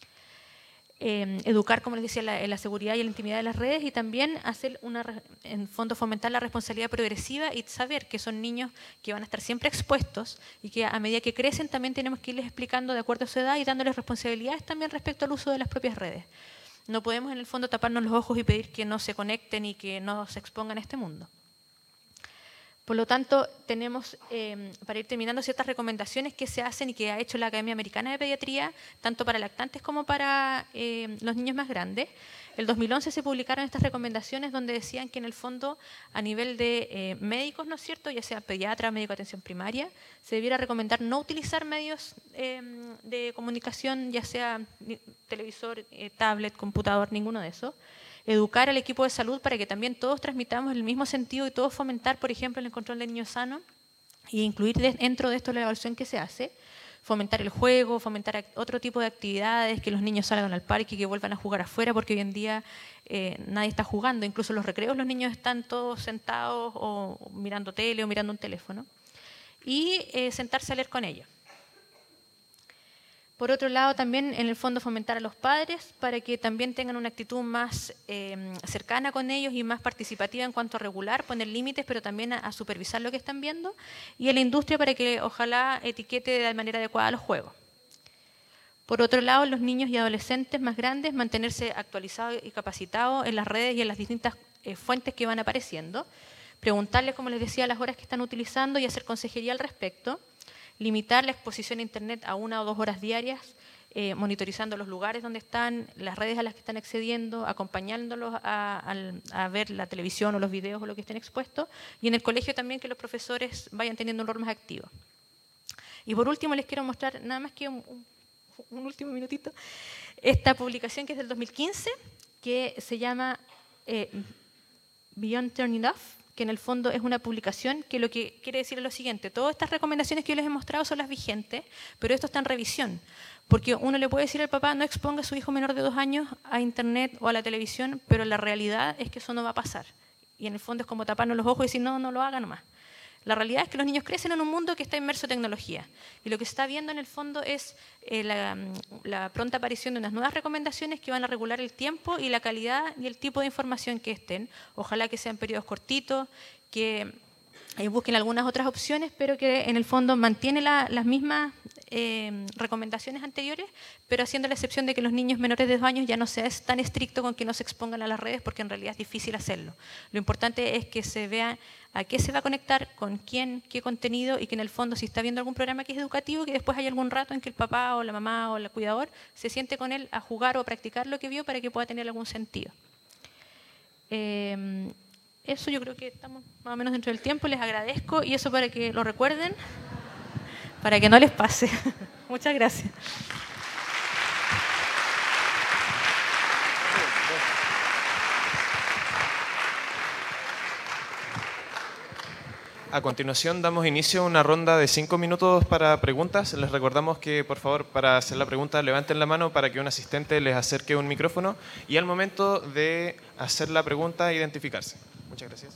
Educar, como les decía, en la seguridad y en la intimidad de las redes y también hacer en fondo fomentar la responsabilidad progresiva y saber que son niños que van a estar siempre expuestos y que a medida que crecen también tenemos que irles explicando de acuerdo a su edad y dándoles responsabilidades también respecto al uso de las propias redes. No podemos en el fondo taparnos los ojos y pedir que no se conecten y que no se expongan a este mundo. Por lo tanto, tenemos, para ir terminando, ciertas recomendaciones que se hacen y que ha hecho la Academia Americana de Pediatría, tanto para lactantes como para los niños más grandes. El 2011 se publicaron estas recomendaciones donde decían que en el fondo, a nivel de médicos, ¿no es cierto?, ya sea pediatra, médico de atención primaria, se debiera recomendar no utilizar medios de comunicación, ya sea televisor, tablet, computador, ninguno de esos. Educar al equipo de salud para que también todos transmitamos el mismo sentido y todos fomentar, por ejemplo, el control del niño sano e incluir dentro de esto la evaluación que se hace, fomentar el juego, fomentar otro tipo de actividades, que los niños salgan al parque y que vuelvan a jugar afuera, porque hoy en día nadie está jugando, incluso en los recreos los niños están todos sentados o mirando tele o mirando un teléfono, y sentarse a leer con ellos. Por otro lado, también en el fondo fomentar a los padres para que también tengan una actitud más cercana con ellos y más participativa en cuanto a regular, poner límites, pero también a supervisar lo que están viendo. Y a la industria para que ojalá etiquete de manera adecuada los juegos. Por otro lado, los niños y adolescentes más grandes, mantenerse actualizados y capacitados en las redes y en las distintas fuentes que van apareciendo. Preguntarles, como les decía, las horas que están utilizando y hacer consejería al respecto. Limitar la exposición a Internet a 1 o 2 horas diarias, monitorizando los lugares donde están, las redes a las que están accediendo, acompañándolos a ver la televisión o los videos o lo que estén expuestos, y en el colegio también que los profesores vayan teniendo un rol más activo. Y por último les quiero mostrar, nada más que un último minutito, esta publicación que es del 2015, que se llama Beyond Turning Off, que en el fondo es una publicación que lo que quiere decir es lo siguiente: todas estas recomendaciones que yo les he mostrado son las vigentes, pero esto está en revisión, porque uno le puede decir al papá no exponga a su hijo menor de 2 años a Internet o a la televisión, pero la realidad es que eso no va a pasar, y en el fondo es como taparnos los ojos y decir no, no lo haga nomás. La realidad es que los niños crecen en un mundo que está inmerso en tecnología, y lo que se está viendo en el fondo es la pronta aparición de unas nuevas recomendaciones que van a regular el tiempo y la calidad y el tipo de información que estén. Ojalá que sean periodos cortitos, que busquen algunas otras opciones, pero que en el fondo mantiene las mismas recomendaciones anteriores, pero haciendo la excepción de que los niños menores de 2 años ya no sea tan estricto con que no se expongan a las redes, porque en realidad es difícil hacerlo. Lo importante es que se vea a qué se va a conectar, con quién, qué contenido, y que en el fondo, si está viendo algún programa que es educativo, que después haya algún rato en que el papá o la mamá o el cuidador se siente con él a jugar o a practicar lo que vio para que pueda tener algún sentido. Eso yo creo que estamos más o menos dentro del tiempo, les agradezco, y eso para que lo recuerden, para que no les pase. Muchas gracias. A continuación damos inicio a una ronda de 5 minutos para preguntas. Les recordamos que, por favor, para hacer la pregunta levanten la mano para que un asistente les acerque un micrófono, y al momento de hacer la pregunta identificarse. Muchas gracias.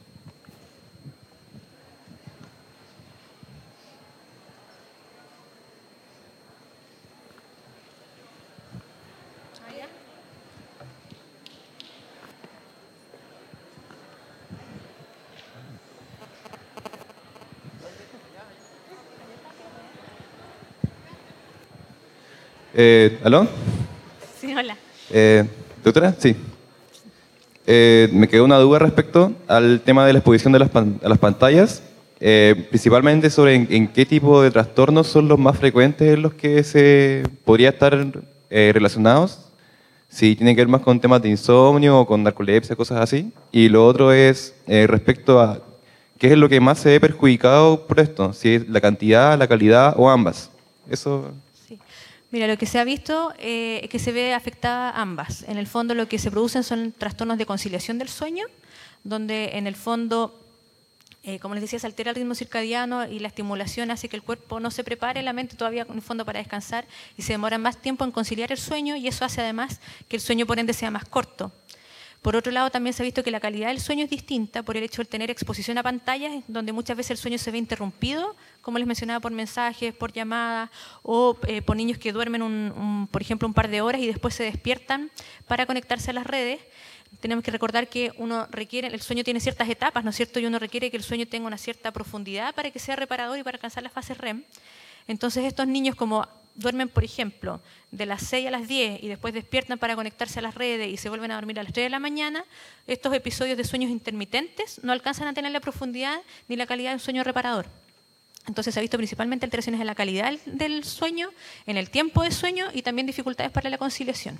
¿Aló? Sí, hola. ¿Doctora? Sí. Me quedó una duda respecto al tema de la exposición de a las pantallas, principalmente sobre en qué tipo de trastornos son los más frecuentes en los que se podría estar relacionados, si tienen que ver más con temas de insomnio o con narcolepsia, cosas así. Y lo otro es respecto a qué es lo que más se ve perjudicado por esto, si es la cantidad, la calidad o ambas. Eso... Mira, lo que se ha visto es que se ve afectada ambas. En el fondo lo que se producen son trastornos de conciliación del sueño, donde en el fondo, como les decía, se altera el ritmo circadiano y la estimulación hace que el cuerpo no se prepare, la mente todavía en el fondo para descansar, y se demora más tiempo en conciliar el sueño, y eso hace además que el sueño por ende sea más corto. Por otro lado, también se ha visto que la calidad del sueño es distinta por el hecho de tener exposición a pantallas, donde muchas veces el sueño se ve interrumpido, como les mencionaba, por mensajes, por llamadas, o por niños que duermen, por ejemplo, un par de horas y después se despiertan para conectarse a las redes. Tenemos que recordar que el sueño tiene ciertas etapas, ¿no es cierto? Y uno requiere que el sueño tenga una cierta profundidad para que sea reparador y para alcanzar las fases REM. Entonces, estos niños, como duermen, por ejemplo, de las 6 a las 10 y después despiertan para conectarse a las redes y se vuelven a dormir a las 3 de la mañana, estos episodios de sueños intermitentes no alcanzan a tener la profundidad ni la calidad de un sueño reparador. Entonces se ha visto principalmente alteraciones en la calidad del sueño, en el tiempo de sueño y también dificultades para la conciliación.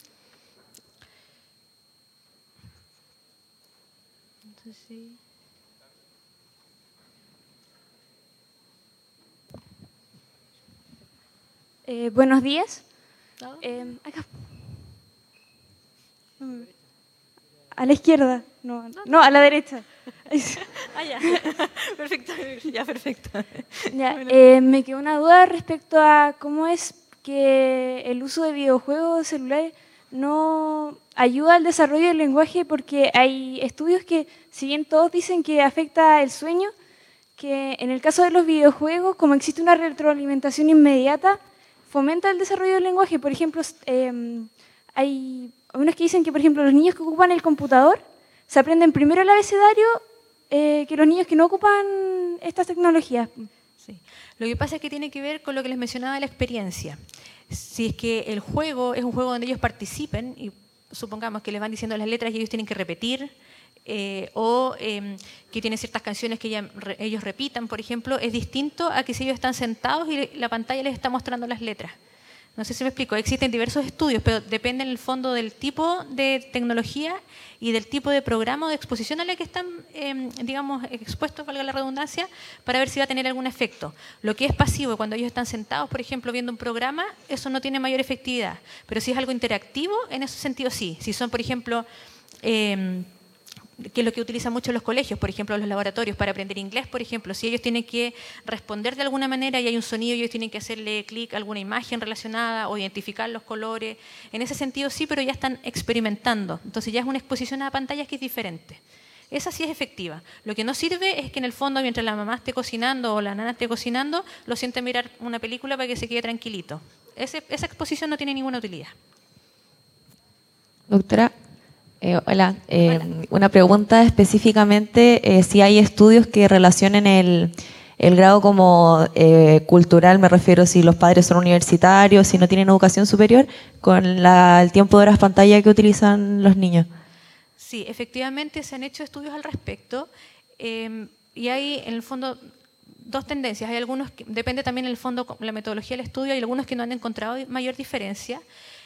Entonces, sí. Buenos días. Acá. A la izquierda. No, a la derecha. Ya. Perfecto. Ya, perfecto. Ya, me quedó una duda respecto a cómo es que el uso de videojuegos celulares no ayuda al desarrollo del lenguaje, porque hay estudios que, si bien todos dicen que afecta el sueño, que en el caso de los videojuegos, como existe una retroalimentación inmediata, fomenta el desarrollo del lenguaje. Por ejemplo, hay unos que dicen que, por ejemplo, los niños que ocupan el computador se aprenden primero el abecedario que los niños que no ocupan estas tecnologías. Sí. Lo que pasa es que tiene que ver con lo que les mencionaba de la experiencia. Si es que el juego es un juego donde ellos participen y supongamos que les van diciendo las letras y ellos tienen que repetir, o que tiene ciertas canciones que ellos repitan, por ejemplo, es distinto a que si ellos están sentados y la pantalla les está mostrando las letras. No sé si me explico, existen diversos estudios, pero depende en el fondo del tipo de tecnología y del tipo de programa o de exposición a la que están, digamos, expuestos, valga la redundancia, para ver si va a tener algún efecto. Lo que es pasivo, cuando ellos están sentados, por ejemplo, viendo un programa, eso no tiene mayor efectividad. Pero si es algo interactivo, en ese sentido sí. Si son, por ejemplo, que es lo que utilizan mucho los colegios, por ejemplo, los laboratorios para aprender inglés, por ejemplo, si ellos tienen que responder de alguna manera y hay un sonido y ellos tienen que hacerle clic a alguna imagen relacionada o identificar los colores, en ese sentido sí, pero ya están experimentando, entonces ya es una exposición a pantallas que es diferente. Esa sí es efectiva. Lo que no sirve es que en el fondo, mientras la mamá esté cocinando o la nana esté cocinando, lo siente mirar una película para que se quede tranquilito. Esa exposición no tiene ninguna utilidad. Doctora, hola. Una pregunta específicamente, si hay estudios que relacionen el grado como cultural, me refiero si los padres son universitarios, si no tienen educación superior, con el tiempo de horas pantalla que utilizan los niños. Sí, efectivamente se han hecho estudios al respecto y hay en el fondo dos tendencias. Hay algunos que, depende también en el fondo la metodología del estudio, hay algunos que no han encontrado mayor diferencia.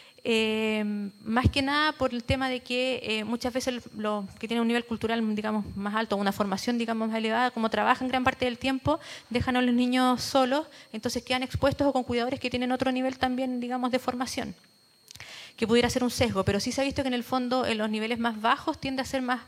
Más que nada por el tema de que muchas veces los que tienen un nivel cultural, digamos, más alto, una formación, digamos, más elevada, como trabajan gran parte del tiempo, dejan a los niños solos, entonces quedan expuestos o con cuidadores que tienen otro nivel también, digamos, de formación, que pudiera ser un sesgo, pero sí se ha visto que en el fondo en los niveles más bajos tiende a ser más,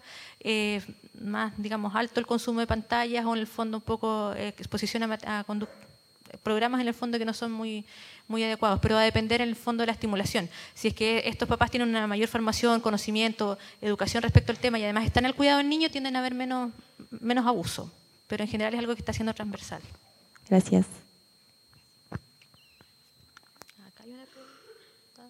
digamos, alto el consumo de pantallas o en el fondo un poco exposición a programas en el fondo que no son muy adecuados, pero va a depender en el fondo de la estimulación. Si es que estos papás tienen una mayor formación, conocimiento, educación respecto al tema y además están al cuidado del niño, tienden a haber menos abuso, pero en general es algo que está siendo transversal. Gracias. Acá hay una pregunta.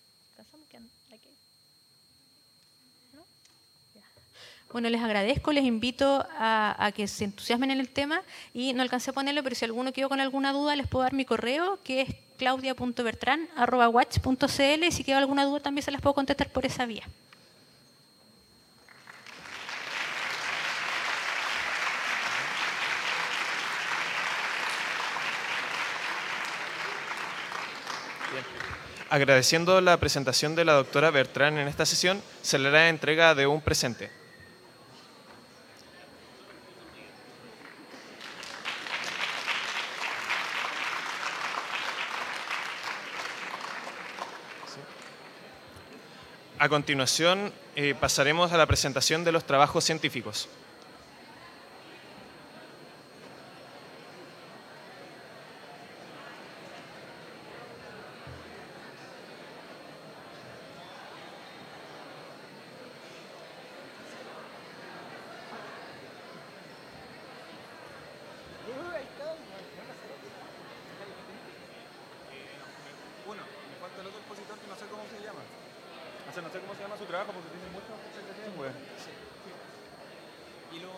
Bueno, les agradezco, les invito a que se entusiasmen en el tema y no alcancé a ponerlo, pero si alguno quedó con alguna duda les puedo dar mi correo, que es claudia.bertran@watch.cl, y si quedó alguna duda también se las puedo contestar por esa vía. Bien. Agradeciendo la presentación de la doctora Bertrán en esta sesión, se le hará entrega de un presente. A continuación, pasaremos a la presentación de los trabajos científicos. No sé cómo se llama su trabajo porque tiene muchas presentaciones, güey. Y luego...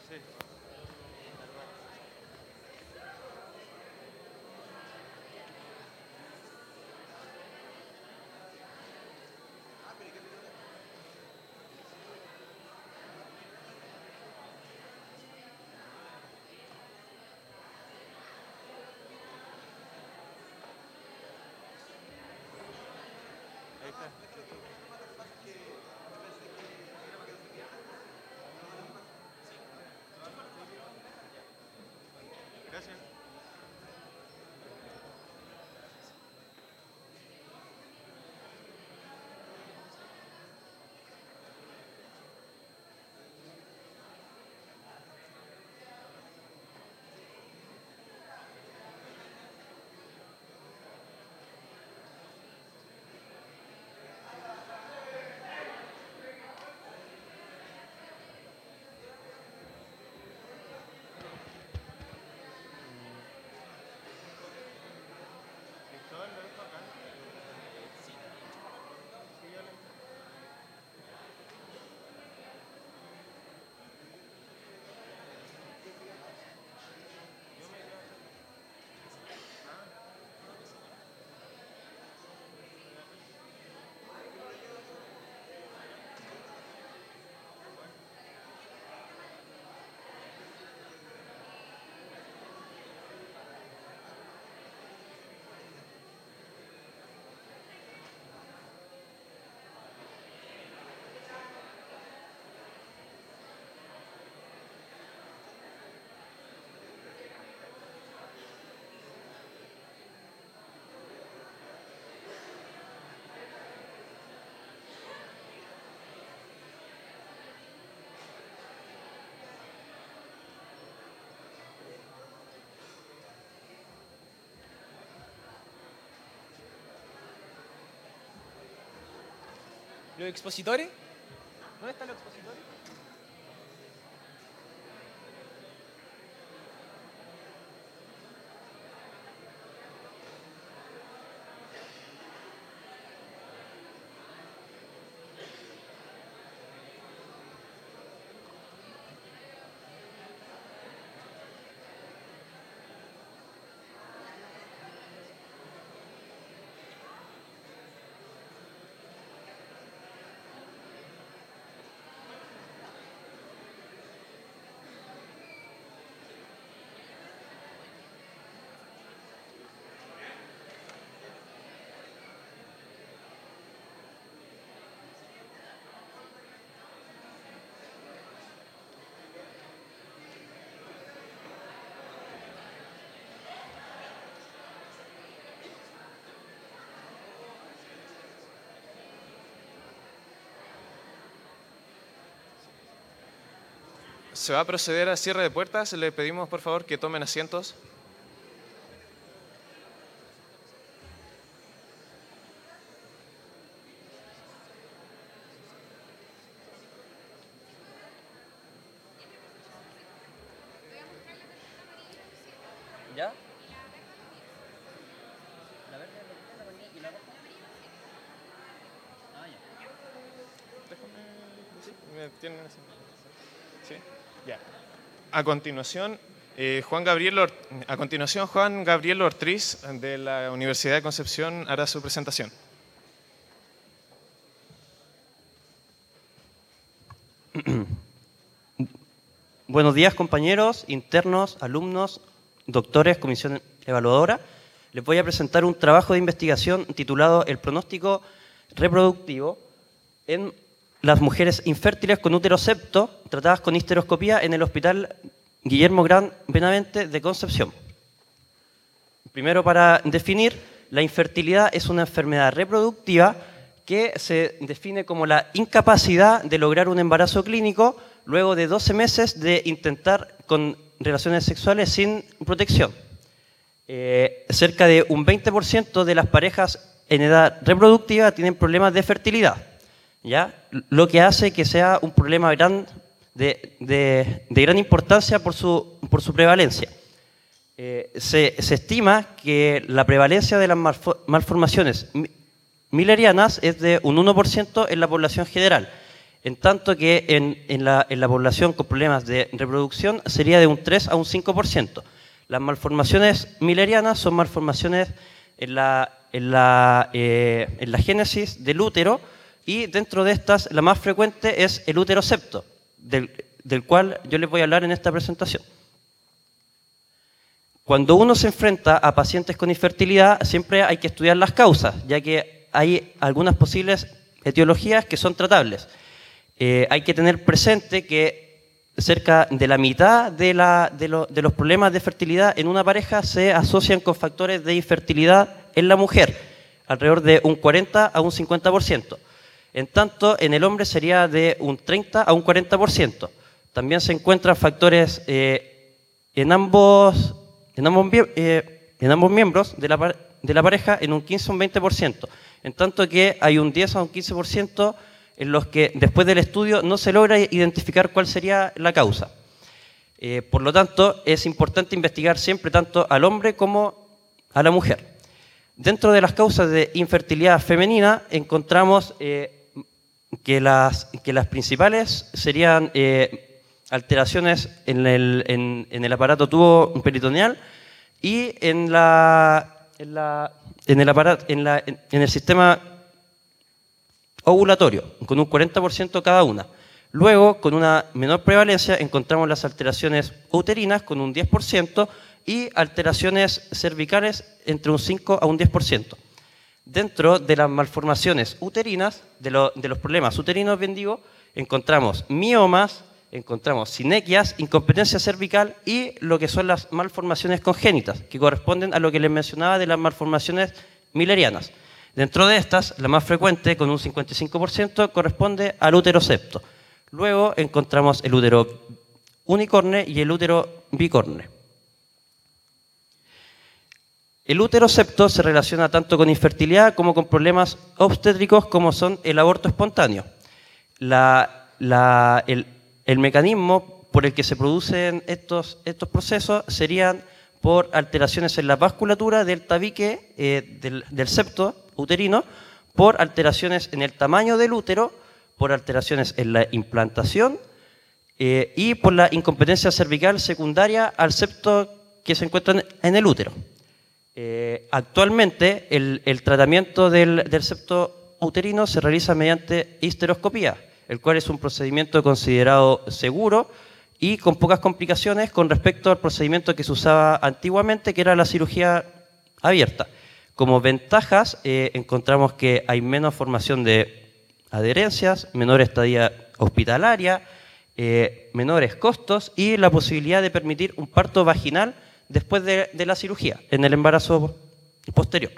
Gracias. ¿Los expositores? ¿Dónde están los expositores? Se va a proceder al cierre de puertas. Le pedimos, por favor, que tomen asientos. ¿Ya? ¿Tienen asiento? ¿Sí? Ya. A continuación, Juan Gabriel Ortriz, de la Universidad de Concepción, hará su presentación. Buenos días, compañeros, internos, alumnos, doctores, comisión evaluadora. Les voy a presentar un trabajo de investigación titulado El pronóstico reproductivo en las mujeres infértiles con útero septo tratadas con histeroscopía en el Hospital Guillermo Gran Benavente de Concepción. Primero, para definir, la infertilidad es una enfermedad reproductiva que se define como la incapacidad de lograr un embarazo clínico luego de 12 meses de intentar con relaciones sexuales sin protección. Cerca de un 20% de las parejas en edad reproductiva tienen problemas de fertilidad, ¿ya? Lo que hace que sea un problema de gran importancia por su prevalencia. Se estima que la prevalencia de las malformaciones millerianas es de un 1% en la población general. en tanto que en la población con problemas de reproducción sería de un 3 a un 5%. Las malformaciones müllerianas son malformaciones en la génesis del útero, y dentro de estas la más frecuente es el útero septo, del cual yo les voy a hablar en esta presentación. Cuando uno se enfrenta a pacientes con infertilidad, siempre hay que estudiar las causas, ya que hay algunas posibles etiologías que son tratables. Hay que tener presente que cerca de la mitad de los problemas de fertilidad en una pareja se asocian con factores de infertilidad en la mujer, alrededor de un 40 a un 50%. En tanto, en el hombre sería de un 30 a un 40%. También se encuentran factores en ambos miembros de la pareja en un 15 a un 20%. En tanto que hay un 10 a un 15% en los que después del estudio no se logra identificar cuál sería la causa. Por lo tanto, es importante investigar siempre tanto al hombre como a la mujer. Dentro de las causas de infertilidad femenina encontramos que las principales serían alteraciones en el aparato tubo peritoneal y en el sistema ovulatorio, con un 40% cada una. Luego, con una menor prevalencia, encontramos las alteraciones uterinas con un 10% y alteraciones cervicales entre un 5 a un 10%. Dentro de las malformaciones uterinas, de los problemas uterinos, bien digo, encontramos miomas, encontramos sinequias, incompetencia cervical y lo que son las malformaciones congénitas, que corresponden a lo que les mencionaba de las malformaciones müllerianas. Dentro de estas, la más frecuente, con un 55%, corresponde al útero septo. Luego encontramos el útero unicorne y el útero bicorne. El útero septo se relaciona tanto con infertilidad como con problemas obstétricos como son el aborto espontáneo. El mecanismo por el que se producen estos procesos serían por alteraciones en la vasculatura del tabique del septo uterino, por alteraciones en el tamaño del útero, por alteraciones en la implantación y por la incompetencia cervical secundaria al septo que se encuentra en el útero. Actualmente el tratamiento del septo uterino se realiza mediante histeroscopía, el cual es un procedimiento considerado seguro y con pocas complicaciones con respecto al procedimiento que se usaba antiguamente, que era la cirugía abierta. Como ventajas encontramos que hay menos formación de adherencias, menor estadía hospitalaria, menores costos y la posibilidad de permitir un parto vaginal después de la cirugía, en el embarazo posterior.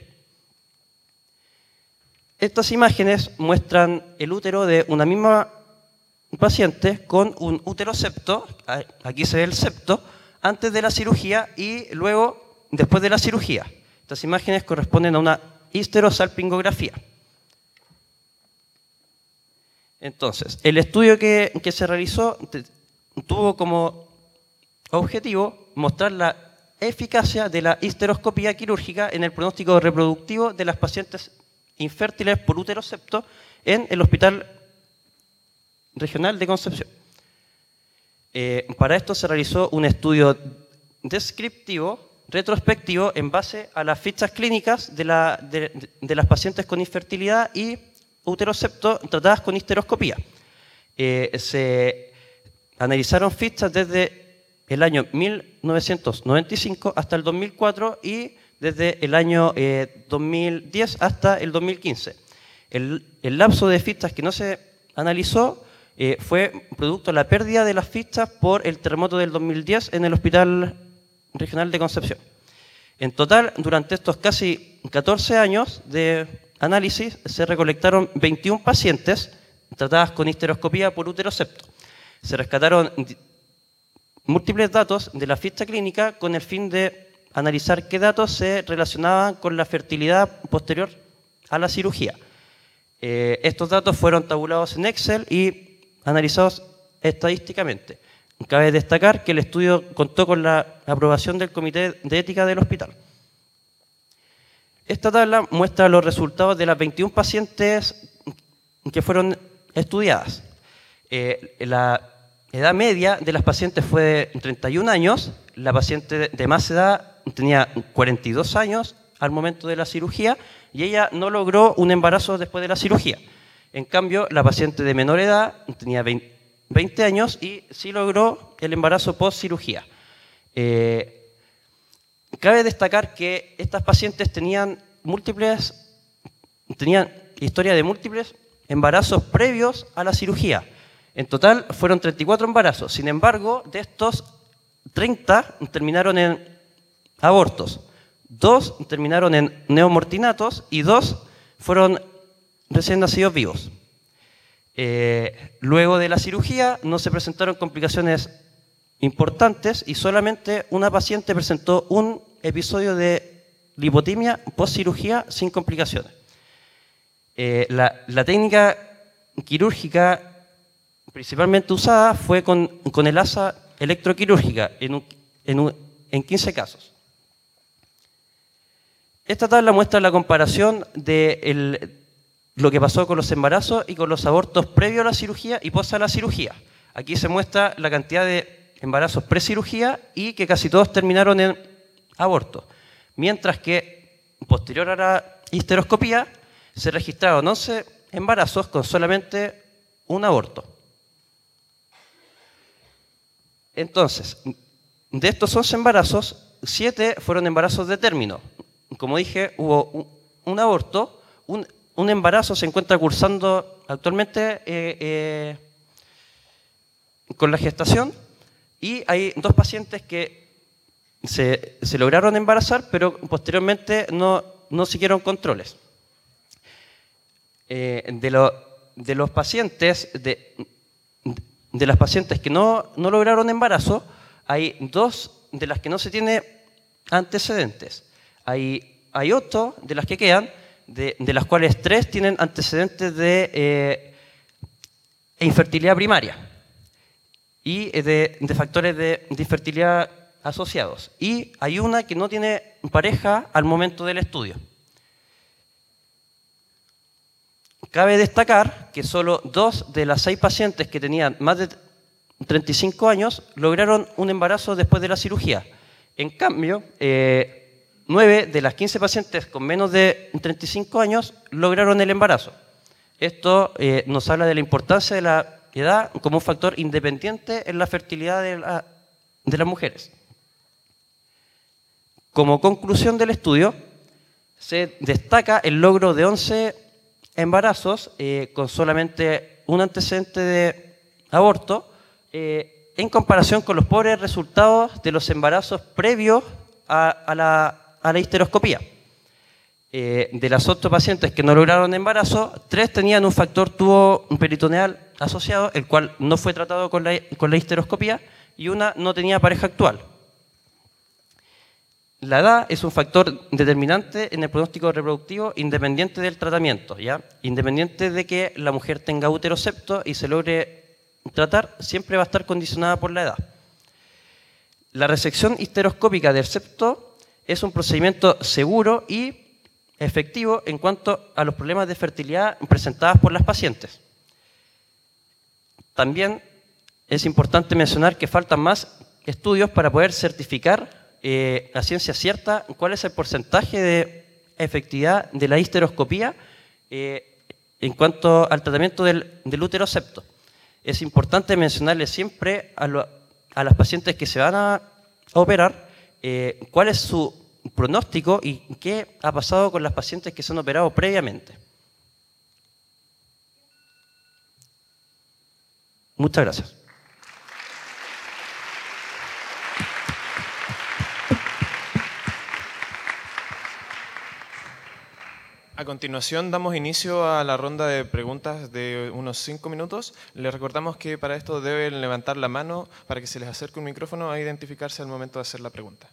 Estas imágenes muestran el útero de una misma paciente con un útero septo, aquí se ve el septo, antes de la cirugía y luego después de la cirugía. Estas imágenes corresponden a una histerosalpingografía. Entonces, el estudio que se realizó tuvo como objetivo mostrar la eficacia de la histeroscopía quirúrgica en el pronóstico reproductivo de las pacientes infértiles por útero septo en el Hospital Regional de Concepción. Para esto se realizó un estudio descriptivo, retrospectivo, en base a las fichas clínicas de las pacientes con infertilidad y útero septo tratadas con histeroscopía. Se analizaron fichas desde el año 1995 hasta el 2004 y desde el año 2010 hasta el 2015. El lapso de fichas que no se analizó fue producto de la pérdida de las fichas por el terremoto del 2010 en el Hospital Regional de Concepción. En total, durante estos casi 14 años de análisis, se recolectaron 21 pacientes tratadas con histeroscopía por útero septo. Se rescataron múltiples datos de la ficha clínica con el fin de analizar qué datos se relacionaban con la fertilidad posterior a la cirugía. Estos datos fueron tabulados en Excel y analizados estadísticamente. Cabe destacar que el estudio contó con la aprobación del Comité de Ética del hospital. Esta tabla muestra los resultados de las 21 pacientes que fueron estudiadas. La edad media de las pacientes fue de 31 años, la paciente de más edad tenía 42 años al momento de la cirugía y ella no logró un embarazo después de la cirugía. En cambio, la paciente de menor edad tenía 20 años y sí logró el embarazo post cirugía. Cabe destacar que estas pacientes tenían historia de múltiples embarazos previos a la cirugía. En total fueron 34 embarazos. Sin embargo, de estos 30 terminaron en abortos, 2 terminaron en neomortinatos y 2 fueron recién nacidos vivos. Luego de la cirugía no se presentaron complicaciones importantes y solamente una paciente presentó un episodio de lipotimia post-cirugía sin complicaciones. La técnica quirúrgica principalmente usada fue con el asa electroquirúrgica en 15 casos. Esta tabla muestra la comparación de lo que pasó con los embarazos y con los abortos previo a la cirugía y post a la cirugía. Aquí se muestra la cantidad de embarazos pre-cirugía y que casi todos terminaron en aborto, mientras que posterior a la histeroscopía se registraron 11 embarazos con solamente un aborto. Entonces, de estos 11 embarazos, 7 fueron embarazos de término. Como dije, hubo un aborto, un embarazo se encuentra cursando actualmente con la gestación y hay 2 pacientes que se lograron embarazar, pero posteriormente no siguieron controles. De los pacientes, de las pacientes que no lograron embarazo, hay 2 de las que no se tiene antecedentes. Hay 8 de las que quedan, de las cuales 3 tienen antecedentes de infertilidad primaria y de factores de infertilidad asociados. Y hay una que no tiene pareja al momento del estudio. Cabe destacar que solo 2 de las 6 pacientes que tenían más de 35 años lograron un embarazo después de la cirugía. En cambio, 9 de las 15 pacientes con menos de 35 años lograron el embarazo. Esto nos habla de la importancia de la edad como un factor independiente en la fertilidad de las mujeres. Como conclusión del estudio, se destaca el logro de 11 embarazos con solamente un antecedente de aborto en comparación con los pobres resultados de los embarazos previos a la histeroscopía. De las 8 pacientes que no lograron embarazo, 3 tenían un factor tubo peritoneal asociado, el cual no fue tratado con la histeroscopía, y una no tenía pareja actual. La edad es un factor determinante en el pronóstico reproductivo independiente del tratamiento, ¿ya? Independiente de que la mujer tenga útero septo y se logre tratar, siempre va a estar condicionada por la edad. La resección histeroscópica del septo es un procedimiento seguro y efectivo en cuanto a los problemas de fertilidad presentados por las pacientes. También es importante mencionar que faltan más estudios para poder certificar a ciencia cierta cuál es el porcentaje de efectividad de la histeroscopía en cuanto al tratamiento del útero septo. Es importante mencionarle siempre a las pacientes que se van a operar cuál es su pronóstico y qué ha pasado con las pacientes que se han operado previamente. Muchas gracias. A continuación damos inicio a la ronda de preguntas de unos 5 minutos. Les recordamos que para esto deben levantar la mano para que se les acerque un micrófono a identificarse al momento de hacer la pregunta.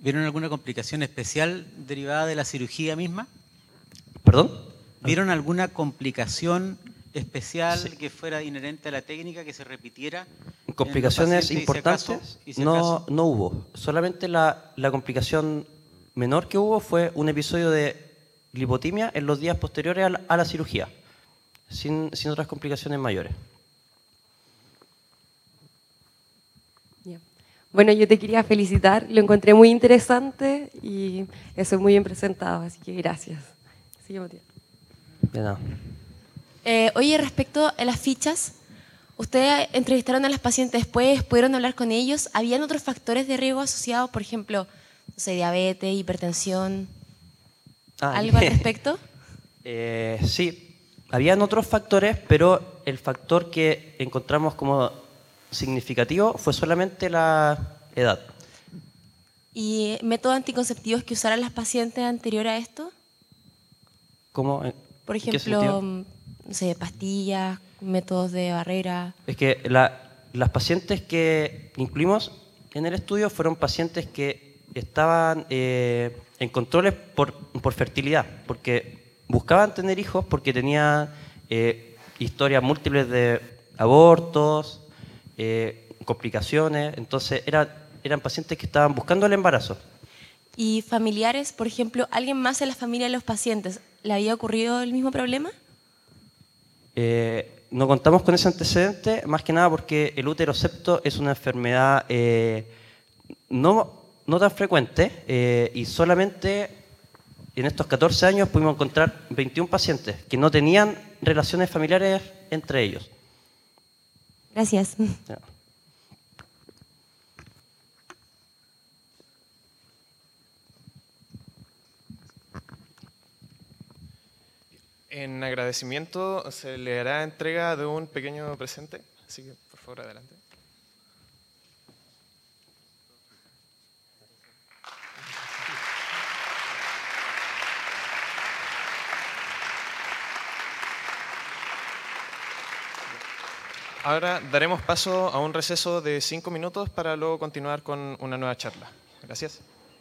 ¿Vieron alguna complicación especial derivada de la cirugía misma? ¿Perdón? ¿Vieron alguna complicación especial Sí. que fuera inherente a la técnica, que se repitiera? Complicaciones en los pacientes importantes y si acaso? no hubo. Solamente la complicación menor que hubo fue un episodio de lipotimia en los días posteriores a la cirugía, sin otras complicaciones mayores. Ya. Bueno, yo te quería felicitar, lo encontré muy interesante y eso muy bien presentado, así que gracias. Sigamos, tía. De nada. Oye, respecto a las fichas, ustedes entrevistaron a los pacientes después, pudieron hablar con ellos. ¿Habían otros factores de riesgo asociados, por ejemplo, no sé, diabetes, hipertensión? ¿Algo al respecto? Sí, habían otros factores, pero el factor que encontramos como significativo fue solamente la edad. ¿Y métodos anticonceptivos que usaran las pacientes anterior a esto? ¿Cómo? Por ¿En qué ejemplo, sentido? no sé, pastillas, métodos de barrera. Es que las pacientes que incluimos en el estudio fueron pacientes que estaban en controles por fertilidad, porque buscaban tener hijos porque tenían historias múltiples de abortos, complicaciones, entonces eran pacientes que estaban buscando el embarazo. ¿Y familiares, por ejemplo, alguien más en la familia de los pacientes, le había ocurrido el mismo problema? No contamos con ese antecedente, más que nada porque el útero septo es una enfermedad no tan frecuente y solamente en estos 14 años pudimos encontrar 21 pacientes que no tenían relaciones familiares entre ellos. Gracias. Ya. En agradecimiento se le hará entrega de un pequeño presente, así que por favor adelante. Ahora daremos paso a un receso de 5 minutos para luego continuar con una nueva charla. Gracias.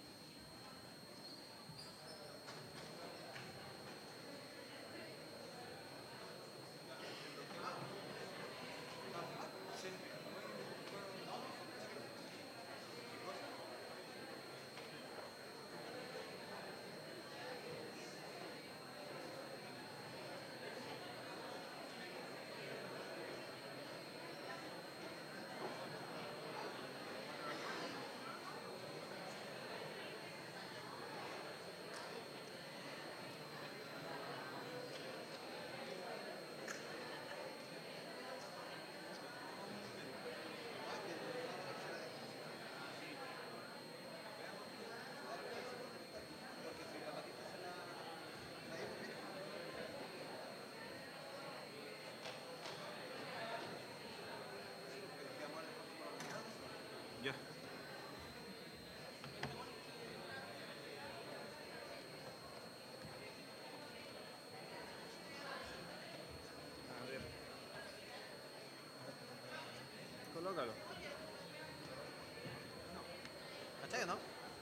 Colócalo. ¿Cachai o no?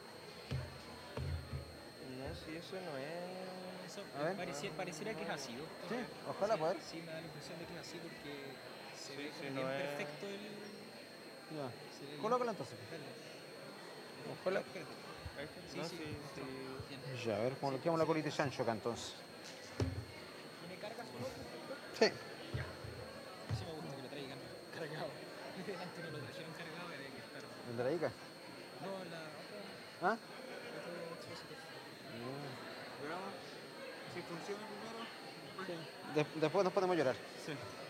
No, si eso no es... Eso A ver. pareciera que es ácido. Sí, ojalá poder. Sí, me da la impresión de que es así porque se ve sí, bien no es- perfecto el... Ya. se ve bien. Colócalo entonces. Ojalá. Sí, No, sí. sí. Bien. Ya, a ver, como lo quedamos la colita de chancho acá entonces. ¿Tiene carga solo? Sí. Sí me gusta que lo traigan cargado. Antes no lo trajeron cargado, había que estar... ¿El de la Ica? No, la otra... ¿Ah? otro expositor. Veamos si funciona primero. Después nos podemos llorar. Sí.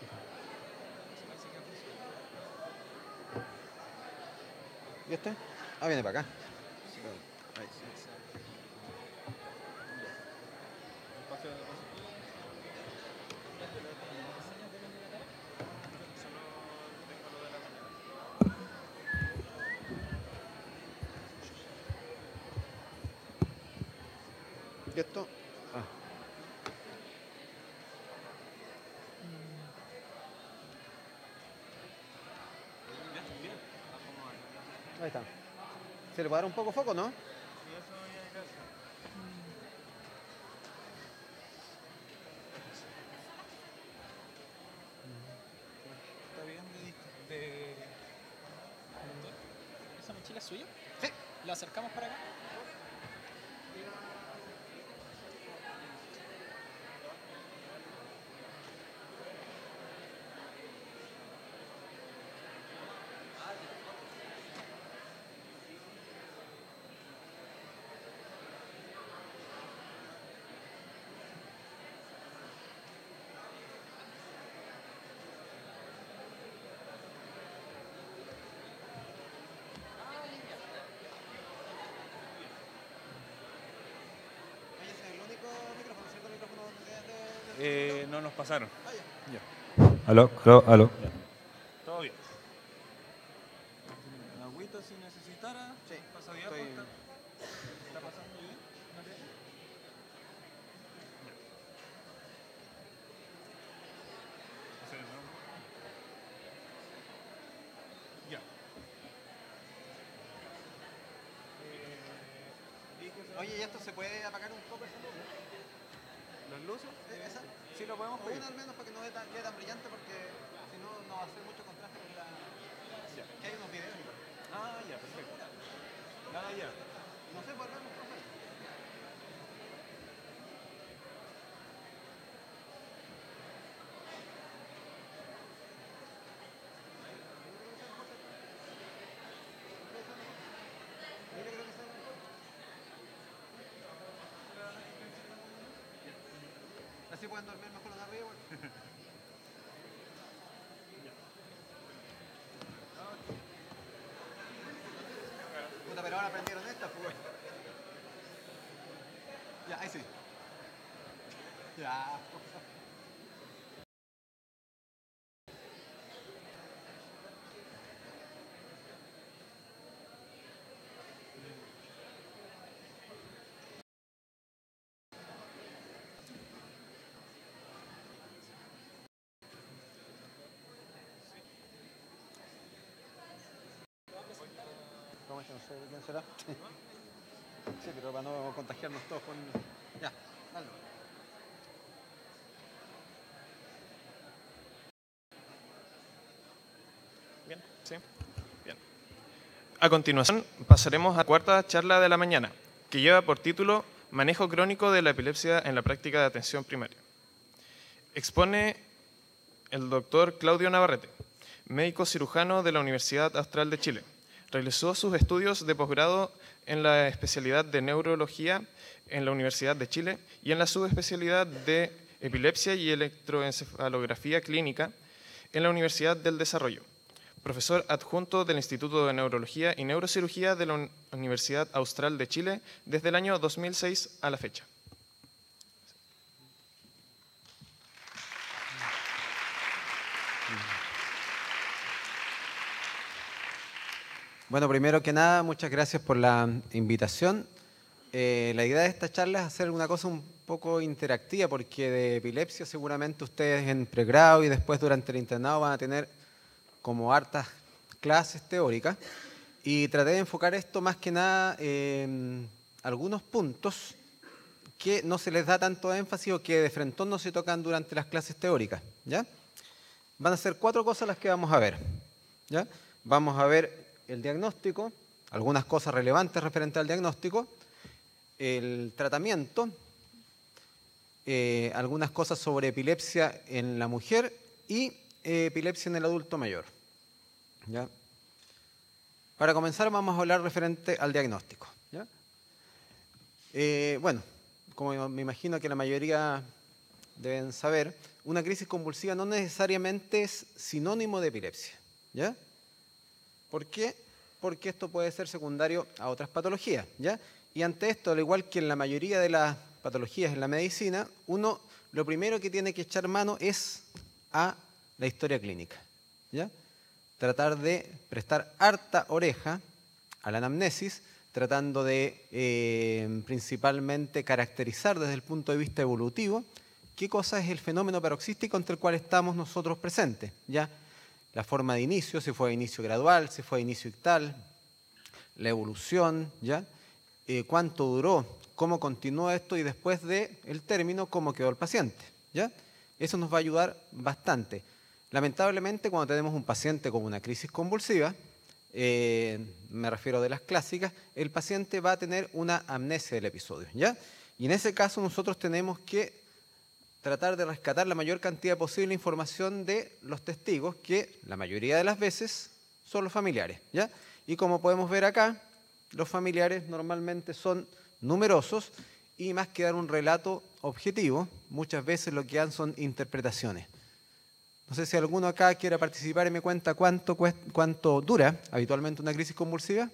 ¿Y este? Ah, viene para acá. Ahí sí. ¿Y esto? Ah. Ahí está. ¿Se le puede dar un poco foco, no? ¿es suyo? Sí. ¿Lo acercamos para acá? No nos pasaron. Ya. Aló, aló, aló. Ya. Todo bien. Agüita si necesitara. Sí. ¿Pasa bien? ¿Está pasando bien? Ya. Oye, ¿y esto se puede apagar un poco esa luz? ¿Las luces? ¿Esa? Sí, lo podemos pedir. Una al menos para que no quede tan brillante, porque si no, no va a hacer mucho contraste con la... Ya. Que hay unos videos igual. Ah, ya, perfecto. Nada, ya. No sé, volvemos, profe. Así pueden dormir mejor los de arriba. Puta, pero ahora aprendieron esta, pues. Ya, ahí sí. Ya. ¿Cómo es que no sé quién será? Sí, pero para no contagiarnos todos con... Ya, dale. Bien, sí. Bien. A continuación pasaremos a la cuarta charla de la mañana, que lleva por título Manejo crónico de la epilepsia en la práctica de atención primaria. Expone el doctor Claudio Navarrete, médico cirujano de la Universidad Austral de Chile. Realizó sus estudios de posgrado en la especialidad de neurología en la Universidad de Chile y en la subespecialidad de epilepsia y electroencefalografía clínica en la Universidad del Desarrollo. Profesor adjunto del Instituto de Neurología y Neurocirugía de la Universidad Austral de Chile desde el año 2006 a la fecha. Bueno, primero que nada, muchas gracias por la invitación. La idea de esta charla es hacer una cosa un poco interactiva, porque de epilepsia seguramente ustedes en pregrado y después durante el internado van a tener como hartas clases teóricas, y traté de enfocar esto más que nada en algunos puntos que no se les da tanto énfasis o que de frentón no se tocan durante las clases teóricas, ¿ya? Van a ser 4 cosas las que vamos a ver, ¿ya? Vamos a ver el diagnóstico, algunas cosas relevantes referentes al diagnóstico, el tratamiento, algunas cosas sobre epilepsia en la mujer y epilepsia en el adulto mayor, ¿ya? Para comenzar vamos a hablar referente al diagnóstico, ¿ya? Bueno, como me imagino que la mayoría deben saber, una crisis convulsiva no necesariamente es sinónimo de epilepsia, ¿ya? ¿Por qué? Porque esto puede ser secundario a otras patologías, ¿ya? Y ante esto, al igual que en la mayoría de las patologías en la medicina, uno lo primero que tiene que echar mano es a la historia clínica, ¿ya? Tratar de prestar harta oreja a la anamnesis, tratando de principalmente caracterizar desde el punto de vista evolutivo qué cosa es el fenómeno paroxístico ante el cual estamos nosotros presentes, ¿ya? La forma de inicio, si fue de inicio gradual, si fue de inicio ictal, la evolución, ¿ya? Cuánto duró, cómo continuó esto y después del término, cómo quedó el paciente, ¿ya? Eso nos va a ayudar bastante. Lamentablemente, cuando tenemos un paciente con una crisis convulsiva, me refiero de las clásicas, el paciente va a tener una amnesia del episodio, ¿ya? Y en ese caso nosotros tenemos que tratar de rescatar la mayor cantidad posible de información de los testigos, que la mayoría de las veces son los familiares, ¿ya? Y como podemos ver acá, los familiares normalmente son numerosos y más que dar un relato objetivo, muchas veces lo que dan son interpretaciones. No sé si alguno acá quiera participar y me cuenta cuánto dura habitualmente una crisis convulsiva.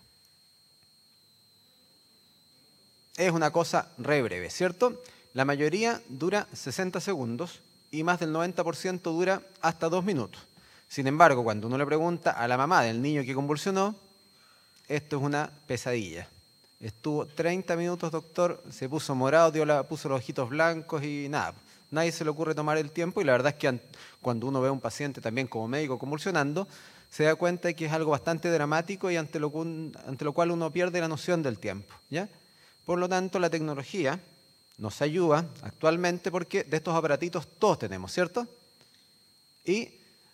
Es una cosa re breve, ¿cierto? La mayoría dura 60 segundos y más del 90% dura hasta 2 minutos. Sin embargo, cuando uno le pregunta a la mamá del niño que convulsionó, esto es una pesadilla. Estuvo 30 minutos, doctor, se puso morado, puso los ojitos blancos y nada. Nadie se le ocurre tomar el tiempo y la verdad es que cuando uno ve a un paciente también como médico convulsionando, se da cuenta de que es algo bastante dramático y ante lo cual uno pierde la noción del tiempo, ¿ya? Por lo tanto, la tecnología nos ayuda actualmente porque de estos aparatitos todos tenemos, ¿cierto? Y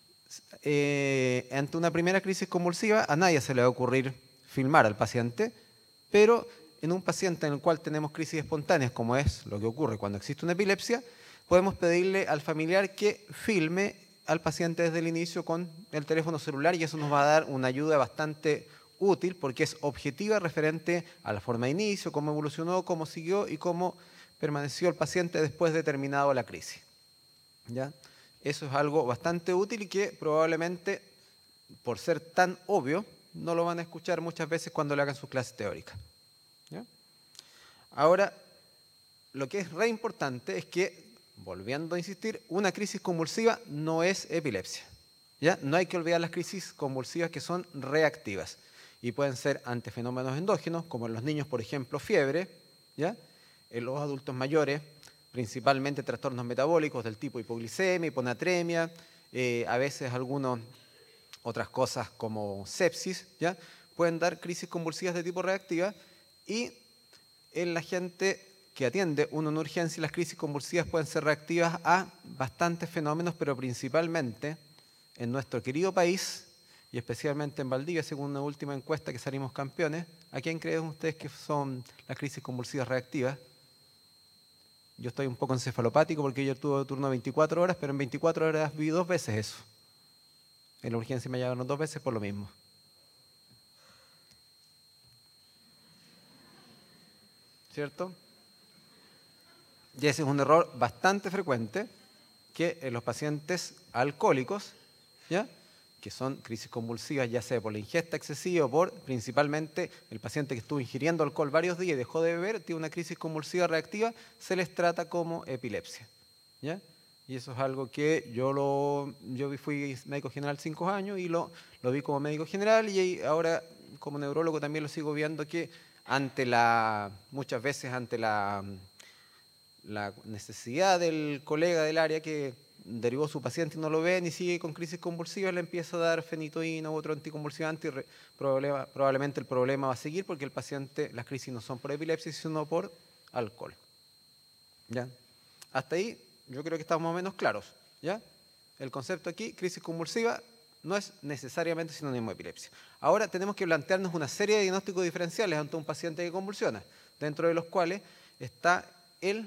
ante una primera crisis convulsiva a nadie se le va a ocurrir filmar al paciente, pero en un paciente en el cual tenemos crisis espontáneas, como es lo que ocurre cuando existe una epilepsia, podemos pedirle al familiar que filme al paciente desde el inicio con el teléfono celular y eso nos va a dar una ayuda bastante útil porque es objetiva referente a la forma de inicio, cómo evolucionó, cómo siguió y cómo permaneció el paciente después de terminado la crisis, ¿ya? Eso es algo bastante útil y que probablemente, por ser tan obvio, no lo van a escuchar muchas veces cuando le hagan sus clases teóricas, ¿ya? Ahora, lo que es re importante es que, volviendo a insistir, una crisis convulsiva no es epilepsia, ¿ya? No hay que olvidar las crisis convulsivas que son reactivas y pueden ser ante fenómenos endógenos, como en los niños, por ejemplo, fiebre, ¿ya? En los adultos mayores, principalmente trastornos metabólicos del tipo hipoglicemia, hiponatremia, a veces otras cosas como sepsis, ¿ya? Pueden dar crisis convulsivas de tipo reactiva y en la gente que atiende uno en urgencia las crisis convulsivas pueden ser reactivas a bastantes fenómenos, pero principalmente en nuestro querido país y especialmente en Valdivia, según una última encuesta que salimos campeones. ¿A quién creen ustedes que son las crisis convulsivas reactivas? Yo estoy un poco encefalopático porque yo tuve turno de 24 horas, pero en 24 horas vi 2 veces eso. En la urgencia me llevaron 2 veces por lo mismo. ¿Cierto? Y ese es un error bastante frecuente que en los pacientes alcohólicos, ¿ya? Que son crisis convulsivas ya sea por la ingesta excesiva o por principalmente el paciente que estuvo ingiriendo alcohol varios días y dejó de beber, tiene una crisis convulsiva reactiva, se les trata como epilepsia, ¿ya? Y eso es algo que yo fui médico general 5 años y lo vi como médico general y ahora como neurólogo también lo sigo viendo que muchas veces ante la necesidad del colega del área que derivó su paciente y no lo ve ni sigue con crisis convulsiva, le empieza a dar fenitoína u otro anticonvulsivante y probablemente el problema va a seguir porque el paciente, las crisis no son por epilepsia sino por alcohol, ¿ya? Hasta ahí yo creo que estamos más o menos claros, ¿ya? El concepto aquí, crisis convulsiva, no es necesariamente sinónimo de epilepsia. Ahora tenemos que plantearnos una serie de diagnósticos diferenciales ante un paciente que convulsiona, dentro de los cuales está el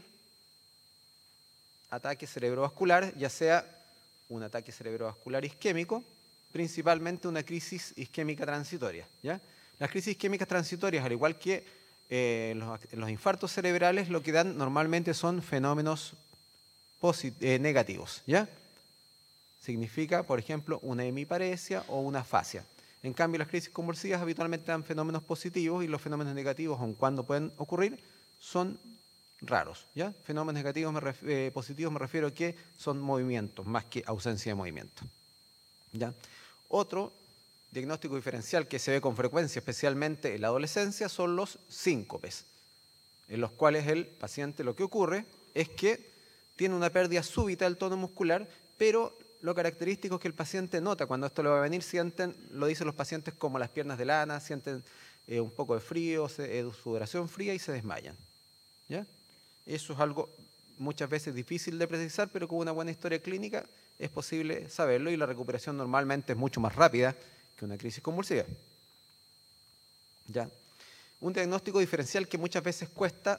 ataque cerebrovascular, ya sea un ataque cerebrovascular isquémico, principalmente una crisis isquémica transitoria, ¿ya? Las crisis isquémicas transitorias, al igual que los infartos cerebrales, lo que dan normalmente son fenómenos negativos, ¿ya? Significa, por ejemplo, una hemiparesia o una afasia. En cambio, las crisis convulsivas habitualmente dan fenómenos positivos y los fenómenos negativos, aun cuando pueden ocurrir, son raros, ¿ya? Fenómenos negativos positivos me refiero a que son movimientos más que ausencia de movimiento, ¿ya? Otro diagnóstico diferencial que se ve con frecuencia, especialmente en la adolescencia, son los síncopes, en los cuales el paciente lo que ocurre es que tiene una pérdida súbita del tono muscular, pero lo característico es que el paciente nota cuando esto le va a venir, lo dicen los pacientes como las piernas de lana, sienten un poco de frío, sudoración fría y se desmayan, ¿ya? Eso es algo muchas veces difícil de precisar, pero con una buena historia clínica es posible saberlo y la recuperación normalmente es mucho más rápida que una crisis convulsiva. ¿Ya? Un diagnóstico diferencial que muchas veces cuesta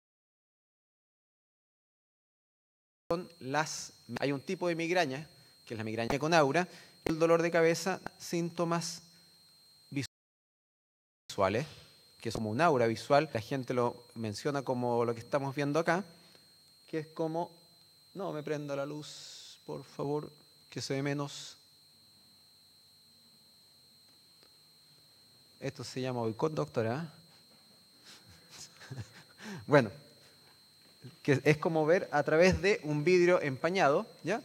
hay un tipo de migraña, que es la migraña con aura, el dolor de cabeza, síntomas visuales, que es como un aura visual, la gente lo menciona como lo que estamos viendo acá, que es como, no me prenda la luz, por favor, que se ve menos. Esto se llama boicot, doctora. Bueno, que es como ver a través de un vidrio empañado, ¿ya?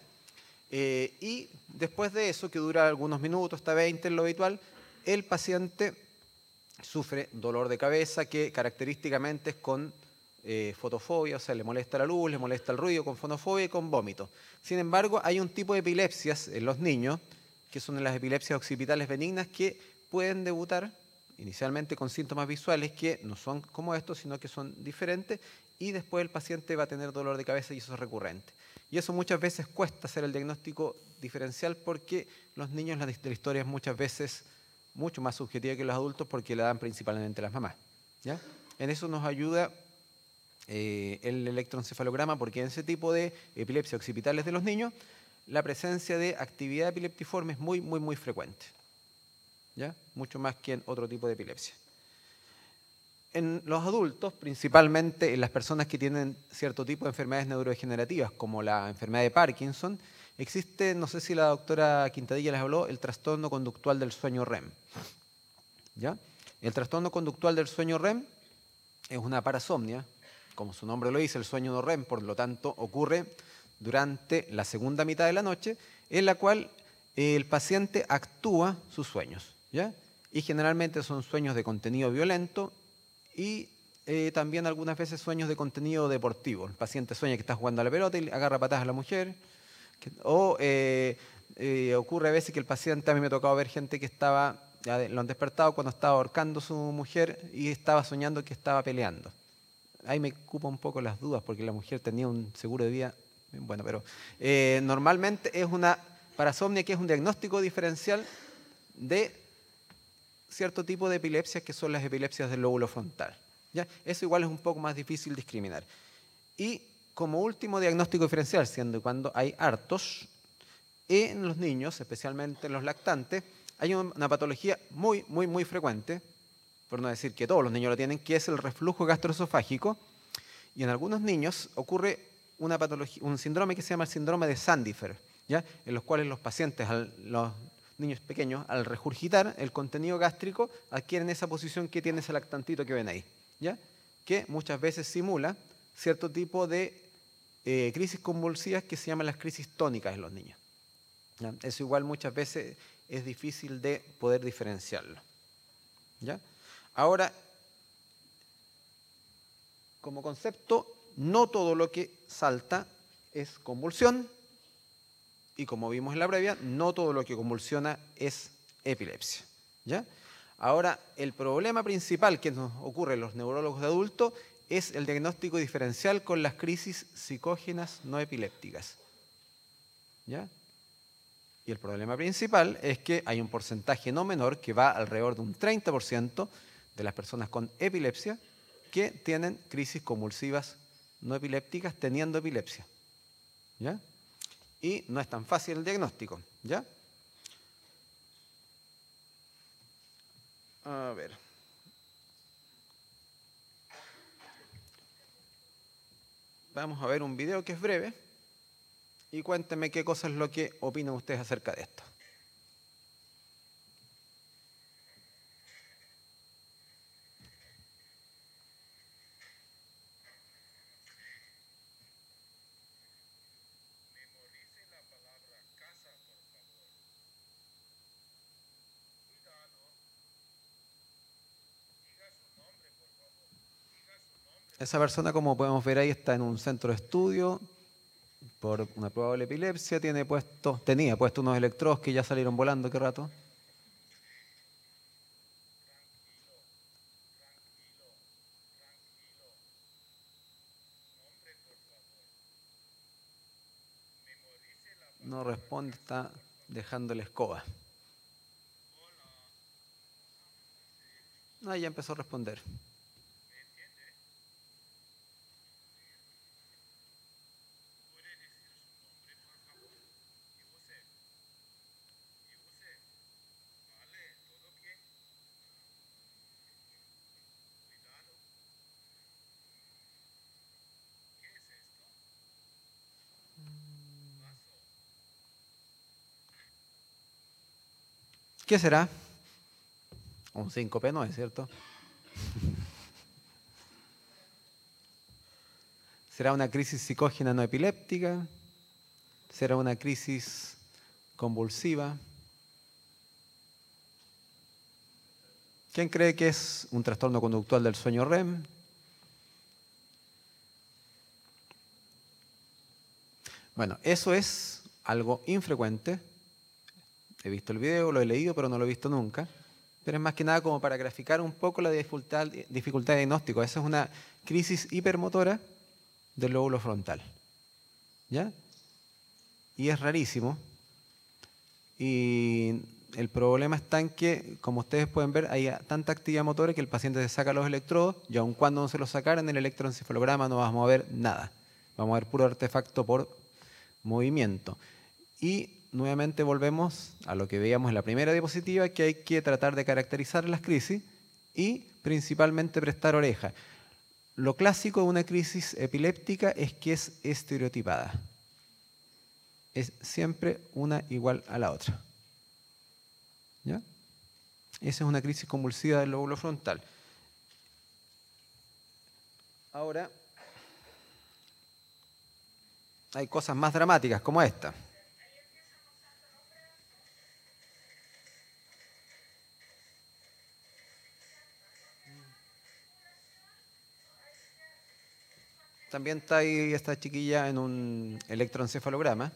Y después de eso, que dura algunos minutos, hasta 20 en lo habitual, el paciente sufre dolor de cabeza que característicamente es con fotofobia, o sea, le molesta la luz, le molesta el ruido, con fonofobia y con vómito. Sin embargo, hay un tipo de epilepsias en los niños, que son las epilepsias occipitales benignas, que pueden debutar inicialmente con síntomas visuales que no son como estos, sino que son diferentes, y después el paciente va a tener dolor de cabeza y eso es recurrente. Y eso muchas veces cuesta hacer el diagnóstico diferencial porque los niños, la historia es muchas veces mucho más subjetiva que los adultos porque la dan principalmente las mamás, ¿ya? En eso nos ayuda el electroencefalograma porque en ese tipo de epilepsia occipitales de los niños la presencia de actividad epileptiforme es muy, muy, muy frecuente, ¿ya? Mucho más que en otro tipo de epilepsia. En los adultos, principalmente en las personas que tienen cierto tipo de enfermedades neurodegenerativas, como la enfermedad de Parkinson, existe, no sé si la doctora Quintadilla les habló, el trastorno conductual del sueño REM. ¿Ya? El trastorno conductual del sueño REM es una parasomnia, como su nombre lo dice, el sueño no REM, por lo tanto ocurre durante la segunda mitad de la noche, en la cual el paciente actúa sus sueños, ¿ya? Y generalmente son sueños de contenido violento y también algunas veces sueños de contenido deportivo. El paciente sueña que está jugando a la pelota y agarra patadas a la mujer. Ocurre a veces que el paciente, a mí me ha tocado ver gente que estaba, ya lo han despertado cuando estaba ahorcando a su mujer y estaba soñando que estaba peleando. Ahí me ocupa un poco las dudas porque la mujer tenía un seguro de vida. Bueno, pero normalmente es una parasomnia que es un diagnóstico diferencial de cierto tipo de epilepsias que son las epilepsias del lóbulo frontal, ¿ya? Eso igual es un poco más difícil de discriminar. Y como último diagnóstico diferencial, siendo cuando hay hartos, en los niños, especialmente en los lactantes, hay una patología muy, muy, muy frecuente, por no decir que todos los niños lo tienen, que es el reflujo gastroesofágico, y en algunos niños ocurre una patología, un síndrome que se llama el síndrome de Sandifer, ¿ya? En los cuales los pacientes, los niños pequeños, al regurgitar el contenido gástrico, adquieren esa posición que tiene ese lactantito que ven ahí, ¿ya? Que muchas veces simula cierto tipo de crisis convulsivas que se llaman las crisis tónicas en los niños, ¿ya? Eso igual muchas veces es difícil de poder diferenciarlo, ¿ya? Ahora, como concepto, no todo lo que salta es convulsión, y como vimos en la previa, no todo lo que convulsiona es epilepsia, ¿ya? Ahora, el problema principal que nos ocurre en los neurólogos de adultos es el diagnóstico diferencial con las crisis psicógenas no epilépticas, ¿ya? Y el problema principal es que hay un porcentaje no menor que va alrededor de un 30% de las personas con epilepsia que tienen crisis convulsivas no epilépticas teniendo epilepsia, ¿ya? Y no es tan fácil el diagnóstico, ¿ya? A ver. Vamos a ver un video que es breve y cuéntenme qué cosa es lo que opinan ustedes acerca de esto. Esa persona, como podemos ver ahí, está en un centro de estudio por una probable epilepsia, tenía puesto unos electrodos que ya salieron volando, ¿qué rato? No responde, está dejando la escoba. Ah, ya empezó a responder. ¿Qué será? Un síncope, ¿no es cierto? ¿Será una crisis psicógena no epiléptica? ¿Será una crisis convulsiva? ¿Quién cree que es un trastorno conductual del sueño REM? Bueno, eso es algo infrecuente. He visto el video, lo he leído, pero no lo he visto nunca. Pero es más que nada como para graficar un poco la dificultad de diagnóstico. Esa es una crisis hipermotora del lóbulo frontal. ¿Ya? Y es rarísimo. Y el problema está en que, como ustedes pueden ver, hay tanta actividad motora que el paciente se saca los electrodos y aun cuando no se los sacaran, en el electroencefalograma no vamos a ver nada. Vamos a ver puro artefacto por movimiento. Y nuevamente volvemos a lo que veíamos en la primera diapositiva, que hay que tratar de caracterizar las crisis y principalmente prestar oreja. Lo clásico de una crisis epiléptica es que es estereotipada. Es siempre una igual a la otra. ¿Ya? Esa es una crisis convulsiva del lóbulo frontal. Ahora, hay cosas más dramáticas como esta. También está ahí esta chiquilla en un electroencefalograma.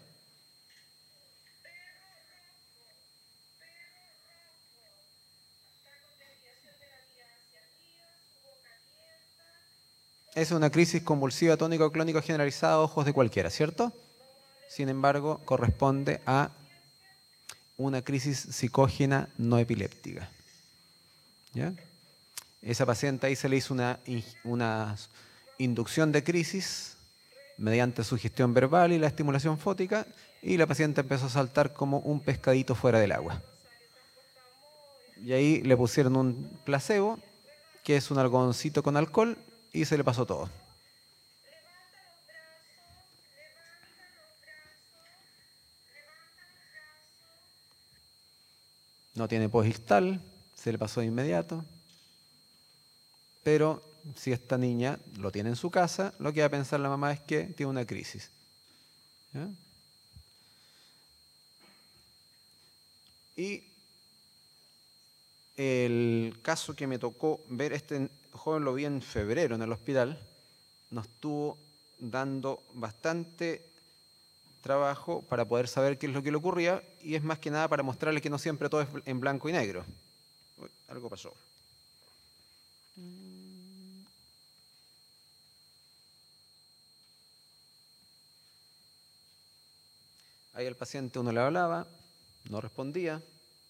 Es una crisis convulsiva tónico-clónico generalizada, ojos de cualquiera, ¿cierto? Sin embargo, corresponde a una crisis psicógena no epiléptica. ¿Ya? Esa paciente ahí se le hizo una inducción de crisis mediante sugestión verbal y la estimulación fótica, y la paciente empezó a saltar como un pescadito fuera del agua. Y ahí le pusieron un placebo, que es un algodoncito con alcohol, y se le pasó todo. No tiene posictal, se le pasó de inmediato. Pero si esta niña lo tiene en su casa, lo que va a pensar la mamá es que tiene una crisis. ¿Ya? Y el caso que me tocó ver, este joven lo vi en febrero en el hospital, nos estuvo dando bastante trabajo para poder saber qué es lo que le ocurría, y es más que nada para mostrarle que no siempre todo es en blanco y negro. Uy, algo pasó. Ahí el paciente uno le hablaba, no respondía.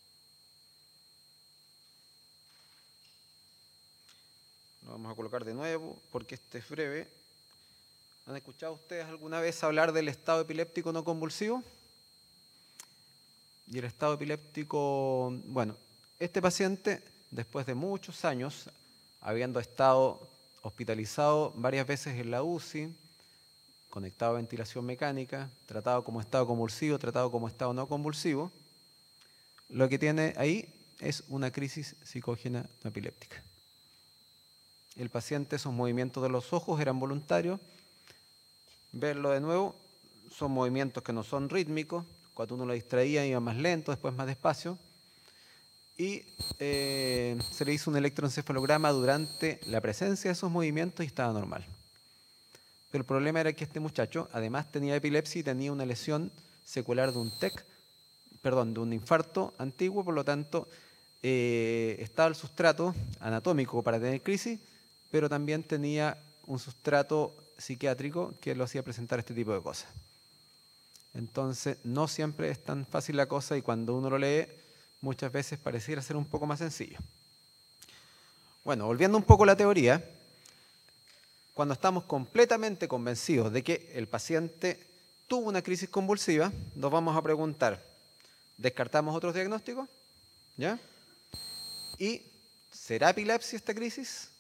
Lo vamos a colocar de nuevo porque este es breve. ¿Han escuchado ustedes alguna vez hablar del estado epiléptico no convulsivo? Y el estado epiléptico, bueno, este paciente, después de muchos años, habiendo estado hospitalizado varias veces en la UCI, conectado a ventilación mecánica, tratado como estado convulsivo, tratado como estado no convulsivo, lo que tiene ahí es una crisis psicógena no epiléptica. El paciente, esos movimientos de los ojos eran voluntarios. Verlo de nuevo, son movimientos que no son rítmicos. Cuando uno lo distraía iba más lento, después más despacio. Y se le hizo un electroencefalograma durante la presencia de esos movimientos y estaba normal. Pero el problema era que este muchacho además tenía epilepsia y tenía una lesión secular de un TEC, perdón, de un infarto antiguo, por lo tanto estaba el sustrato anatómico para tener crisis, pero también tenía un sustrato psiquiátrico que lo hacía presentar este tipo de cosas. Entonces, no siempre es tan fácil la cosa, y cuando uno lo lee, muchas veces pareciera ser un poco más sencillo. Bueno, volviendo un poco a la teoría, cuando estamos completamente convencidos de que el paciente tuvo una crisis convulsiva, nos vamos a preguntar, ¿descartamos otros diagnósticos? ¿Ya? ¿Y será epilepsia esta crisis?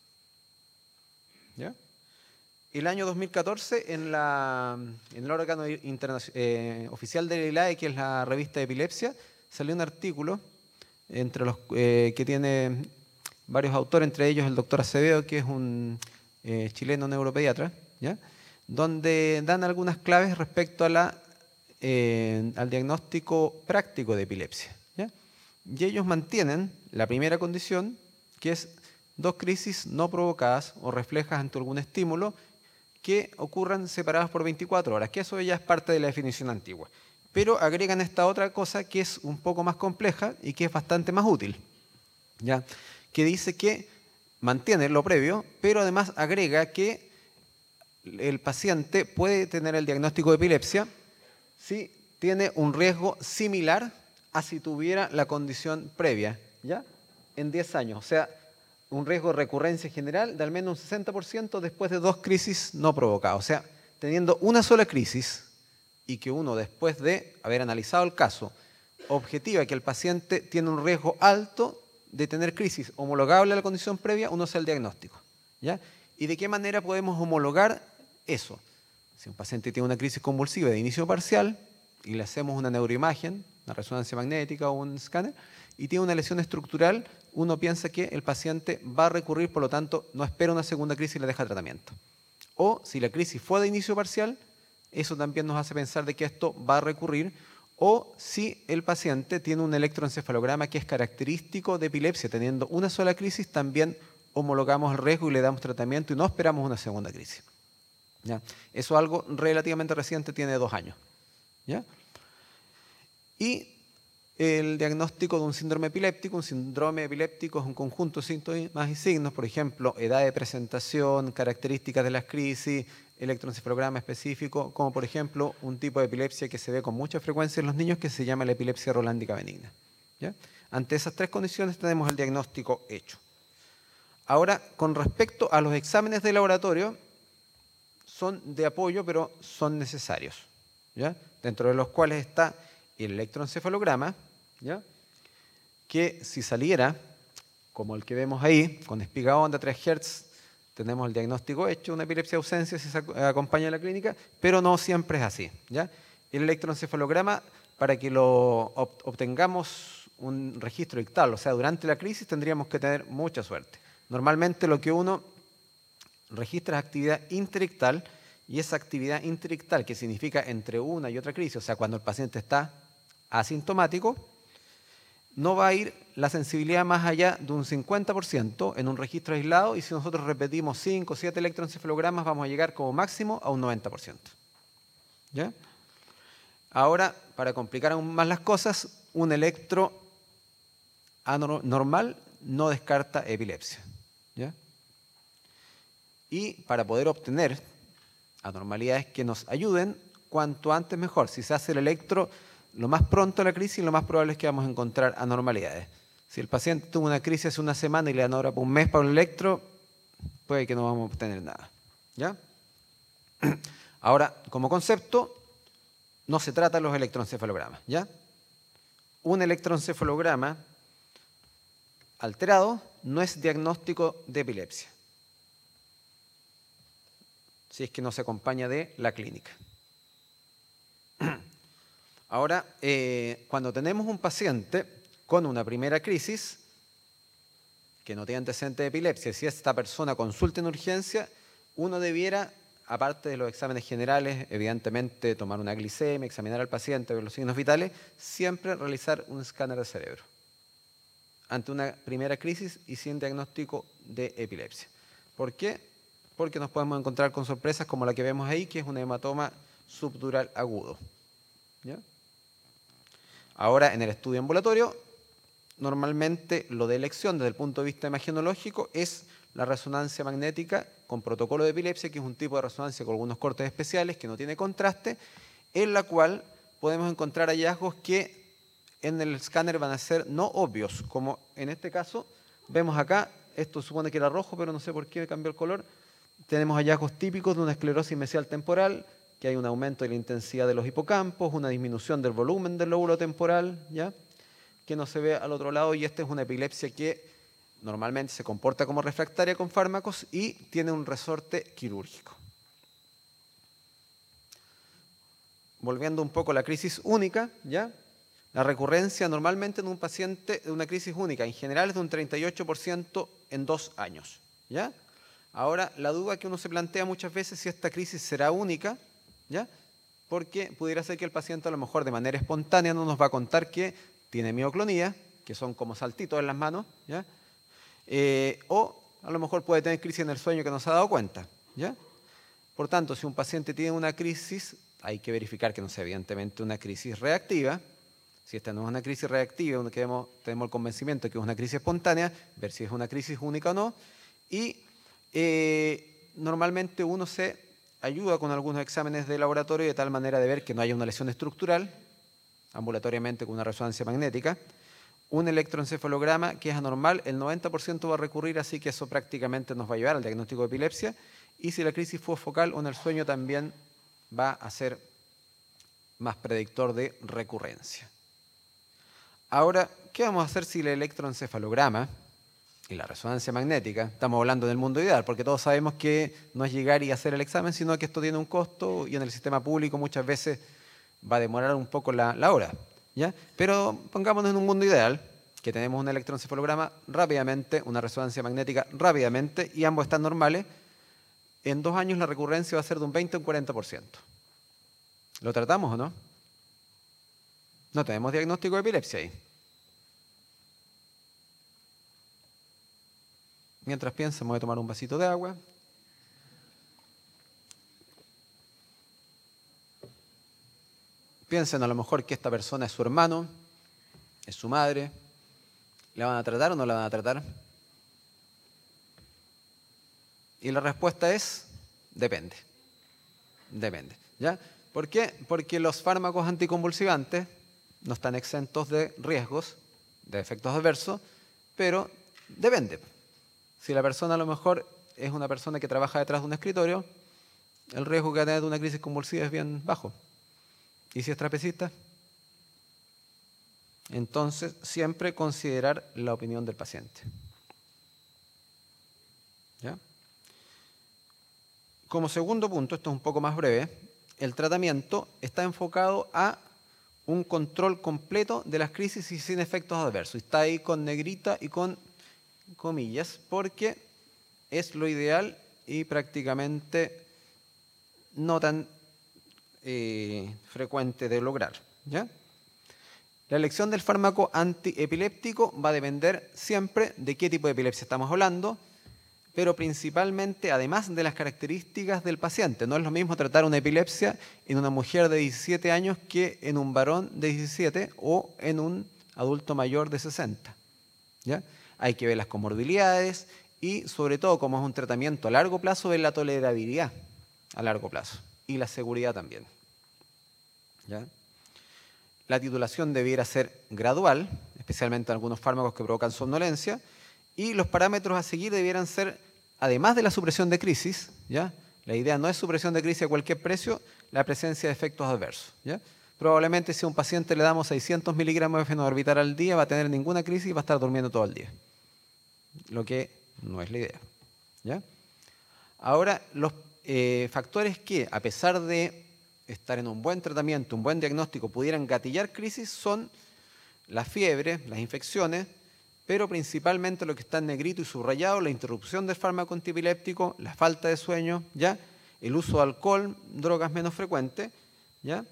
¿Ya? El año 2014, en el órgano oficial del ILAE, que es la revista de epilepsia, salió un artículo entre los que tiene varios autores, entre ellos el doctor Acevedo, que es un chileno neuropediatra, ¿ya? Donde dan algunas claves respecto a al diagnóstico práctico de epilepsia, ¿ya? Y ellos mantienen la primera condición, que es 2 crisis no provocadas o reflejas ante algún estímulo que ocurran separadas por 24 horas, que eso ya es parte de la definición antigua. Pero agregan esta otra cosa que es un poco más compleja y que es bastante más útil, ¿ya? Que dice que mantiene lo previo, pero además agrega que el paciente puede tener el diagnóstico de epilepsia si tiene un riesgo similar a si tuviera la condición previa, ¿ya? En 10 años, o sea, un riesgo de recurrencia general de al menos un 60% después de 2 crisis no provocadas. O sea, teniendo una sola crisis y que uno, después de haber analizado el caso, objetiva que el paciente tiene un riesgo alto de tener crisis homologable a la condición previa, uno hace el diagnóstico, ¿ya? ¿Y de qué manera podemos homologar eso? Si un paciente tiene una crisis convulsiva de inicio parcial y le hacemos una neuroimagen, una resonancia magnética o un escáner, y tiene una lesión estructural, uno piensa que el paciente va a recurrir, por lo tanto, no espera una segunda crisis y le deja tratamiento. O si la crisis fue de inicio parcial, eso también nos hace pensar de que esto va a recurrir. O si el paciente tiene un electroencefalograma que es característico de epilepsia, teniendo una sola crisis, también homologamos el riesgo y le damos tratamiento y no esperamos una segunda crisis, ¿ya? Eso es algo relativamente reciente, tiene 2 años, ¿ya? Y el diagnóstico de un síndrome epiléptico es un conjunto de síntomas y signos, por ejemplo, edad de presentación, características de las crisis, electroencefalograma específico, como por ejemplo un tipo de epilepsia que se ve con mucha frecuencia en los niños que se llama la epilepsia rolándica benigna, ¿ya? Ante esas 3 condiciones tenemos el diagnóstico hecho. Ahora, con respecto a los exámenes de laboratorio, son de apoyo, pero son necesarios, ¿ya? Dentro de los cuales está el electroencefalograma, ¿ya? Que si saliera, como el que vemos ahí, con espiga onda 3 Hz, tenemos el diagnóstico hecho, una epilepsia de ausencia si se acompaña a la clínica, pero no siempre es así, ¿ya? El electroencefalograma, para que lo obtengamos un registro ictal, o sea, durante la crisis tendríamos que tener mucha suerte. Normalmente lo que uno registra es actividad interictal, y esa actividad interictal, que significa entre una y otra crisis, o sea, cuando el paciente está asintomático, no va a ir la sensibilidad más allá de un 50% en un registro aislado, y si nosotros repetimos 5 o 7 electroencefalogramas vamos a llegar como máximo a un 90%. ¿Ya? Ahora, para complicar aún más las cosas, un electro normal no descarta epilepsia, ¿ya? Y para poder obtener anormalidades que nos ayuden, cuanto antes mejor. Si se hace el electro lo más pronto a la crisis, lo más probable es que vamos a encontrar anormalidades. Si el paciente tuvo una crisis hace una semana y le dan ahora por un mes para un electro, puede que no vamos a obtener nada, ¿ya? Ahora, como concepto, no se trata de los electroencefalogramas, ¿ya? Un electroencefalograma alterado no es diagnóstico de epilepsia, si es que no se acompaña de la clínica. Ahora, cuando tenemos un paciente con una primera crisis, que no tiene antecedentes de epilepsia, si esta persona consulta en urgencia, uno debiera, aparte de los exámenes generales, evidentemente tomar una glicemia, examinar al paciente, ver los signos vitales, siempre realizar un escáner de cerebro ante una primera crisis y sin diagnóstico de epilepsia. ¿Por qué? Porque nos podemos encontrar con sorpresas como la que vemos ahí, que es un hematoma subdural agudo, ¿ya? Ahora, en el estudio ambulatorio, normalmente lo de elección desde el punto de vista imagenológico es la resonancia magnética con protocolo de epilepsia, que es un tipo de resonancia con algunos cortes especiales que no tiene contraste, en la cual podemos encontrar hallazgos que en el escáner van a ser no obvios, como en este caso vemos acá Esto supone que era rojo, pero no sé por qué cambió el color. Tenemos hallazgos típicos de una esclerosis mesial temporal, que hay un aumento de la intensidad de los hipocampos, una disminución del volumen del lóbulo temporal, ¿ya? Que no se ve al otro lado, y esta es una epilepsia que normalmente se comporta como refractaria con fármacos y tiene un resorte quirúrgico. Volviendo un poco a la crisis única, ¿ya? La recurrencia normalmente en un paciente de una crisis única, en general es de un 38% en 2 años, ¿ya? Ahora, la duda que uno se plantea muchas veces es si esta crisis será única, ¿ya? Porque pudiera ser que el paciente a lo mejor de manera espontánea no nos va a contar que tiene mioclonía, que son como saltitos en las manos, ¿ya? O a lo mejor puede tener crisis en el sueño que no se ha dado cuenta, ¿ya? Por tanto, si un paciente tiene una crisis, hay que verificar que no sea evidentemente una crisis reactiva. Si esta no es una crisis reactiva, tenemos el convencimiento de que es una crisis espontánea, ver si es una crisis única o no. Y normalmente uno se ayuda con algunos exámenes de laboratorio de tal manera de ver que no haya una lesión estructural, ambulatoriamente con una resonancia magnética. Un electroencefalograma que es anormal, el 90% va a recurrir, así que eso prácticamente nos va a llevar al diagnóstico de epilepsia. Y si la crisis fue focal o en el sueño, también va a ser más predictor de recurrencia. Ahora, ¿qué vamos a hacer si el electroencefalograma y la resonancia magnética, estamos hablando del mundo ideal, porque todos sabemos que no es llegar y hacer el examen, sino que esto tiene un costo y en el sistema público muchas veces va a demorar un poco la hora, ¿ya? Pero pongámonos en un mundo ideal, que tenemos un electroencefalograma rápidamente, una resonancia magnética rápidamente, y ambos están normales. En 2 años la recurrencia va a ser de un 20 o un 40%. ¿Lo tratamos o no? No tenemos diagnóstico de epilepsia ahí. Mientras piensan, voy a tomar un vasito de agua. Piensen a lo mejor que esta persona es su hermano, es su madre. ¿La van a tratar o no la van a tratar? Y la respuesta es, depende. Depende. ¿Ya? ¿Por qué? Porque los fármacos anticonvulsivantes no están exentos de riesgos, de efectos adversos, pero depende. Si la persona a lo mejor es una persona que trabaja detrás de un escritorio, el riesgo que va a tener de una crisis convulsiva es bien bajo. ¿Y si es trapecista? Entonces, siempre considerar la opinión del paciente. ¿Ya? Como segundo punto, esto es un poco más breve, el tratamiento está enfocado a un control completo de las crisis y sin efectos adversos. Está ahí con negrita y con comillas, porque es lo ideal y prácticamente no tan frecuente de lograr, ¿ya? La elección del fármaco antiepiléptico va a depender siempre de qué tipo de epilepsia estamos hablando, pero principalmente además de las características del paciente. No es lo mismo tratar una epilepsia en una mujer de 17 años que en un varón de 17 o en un adulto mayor de 60, ¿ya? Hay que ver las comorbilidades y sobre todo, como es un tratamiento a largo plazo, ver la tolerabilidad a largo plazo y la seguridad también, ¿ya? La titulación debiera ser gradual, especialmente en algunos fármacos que provocan somnolencia, y los parámetros a seguir debieran ser, además de la supresión de crisis, ¿ya? La idea no es supresión de crisis a cualquier precio, la presencia de efectos adversos, ¿ya? Probablemente si a un paciente le damos 600 miligramos de fenobarbital al día, va a tener ninguna crisis y va a estar durmiendo todo el día, lo que no es la idea, ¿ya? Ahora, los factores que, a pesar de estar en un buen tratamiento, un buen diagnóstico, pudieran gatillar crisis son la fiebre, las infecciones, pero principalmente lo que está en negrito y subrayado, la interrupción del fármaco antiepiléptico, la falta de sueño, ¿ya? El uso de alcohol, drogas menos frecuentes, ¿ya?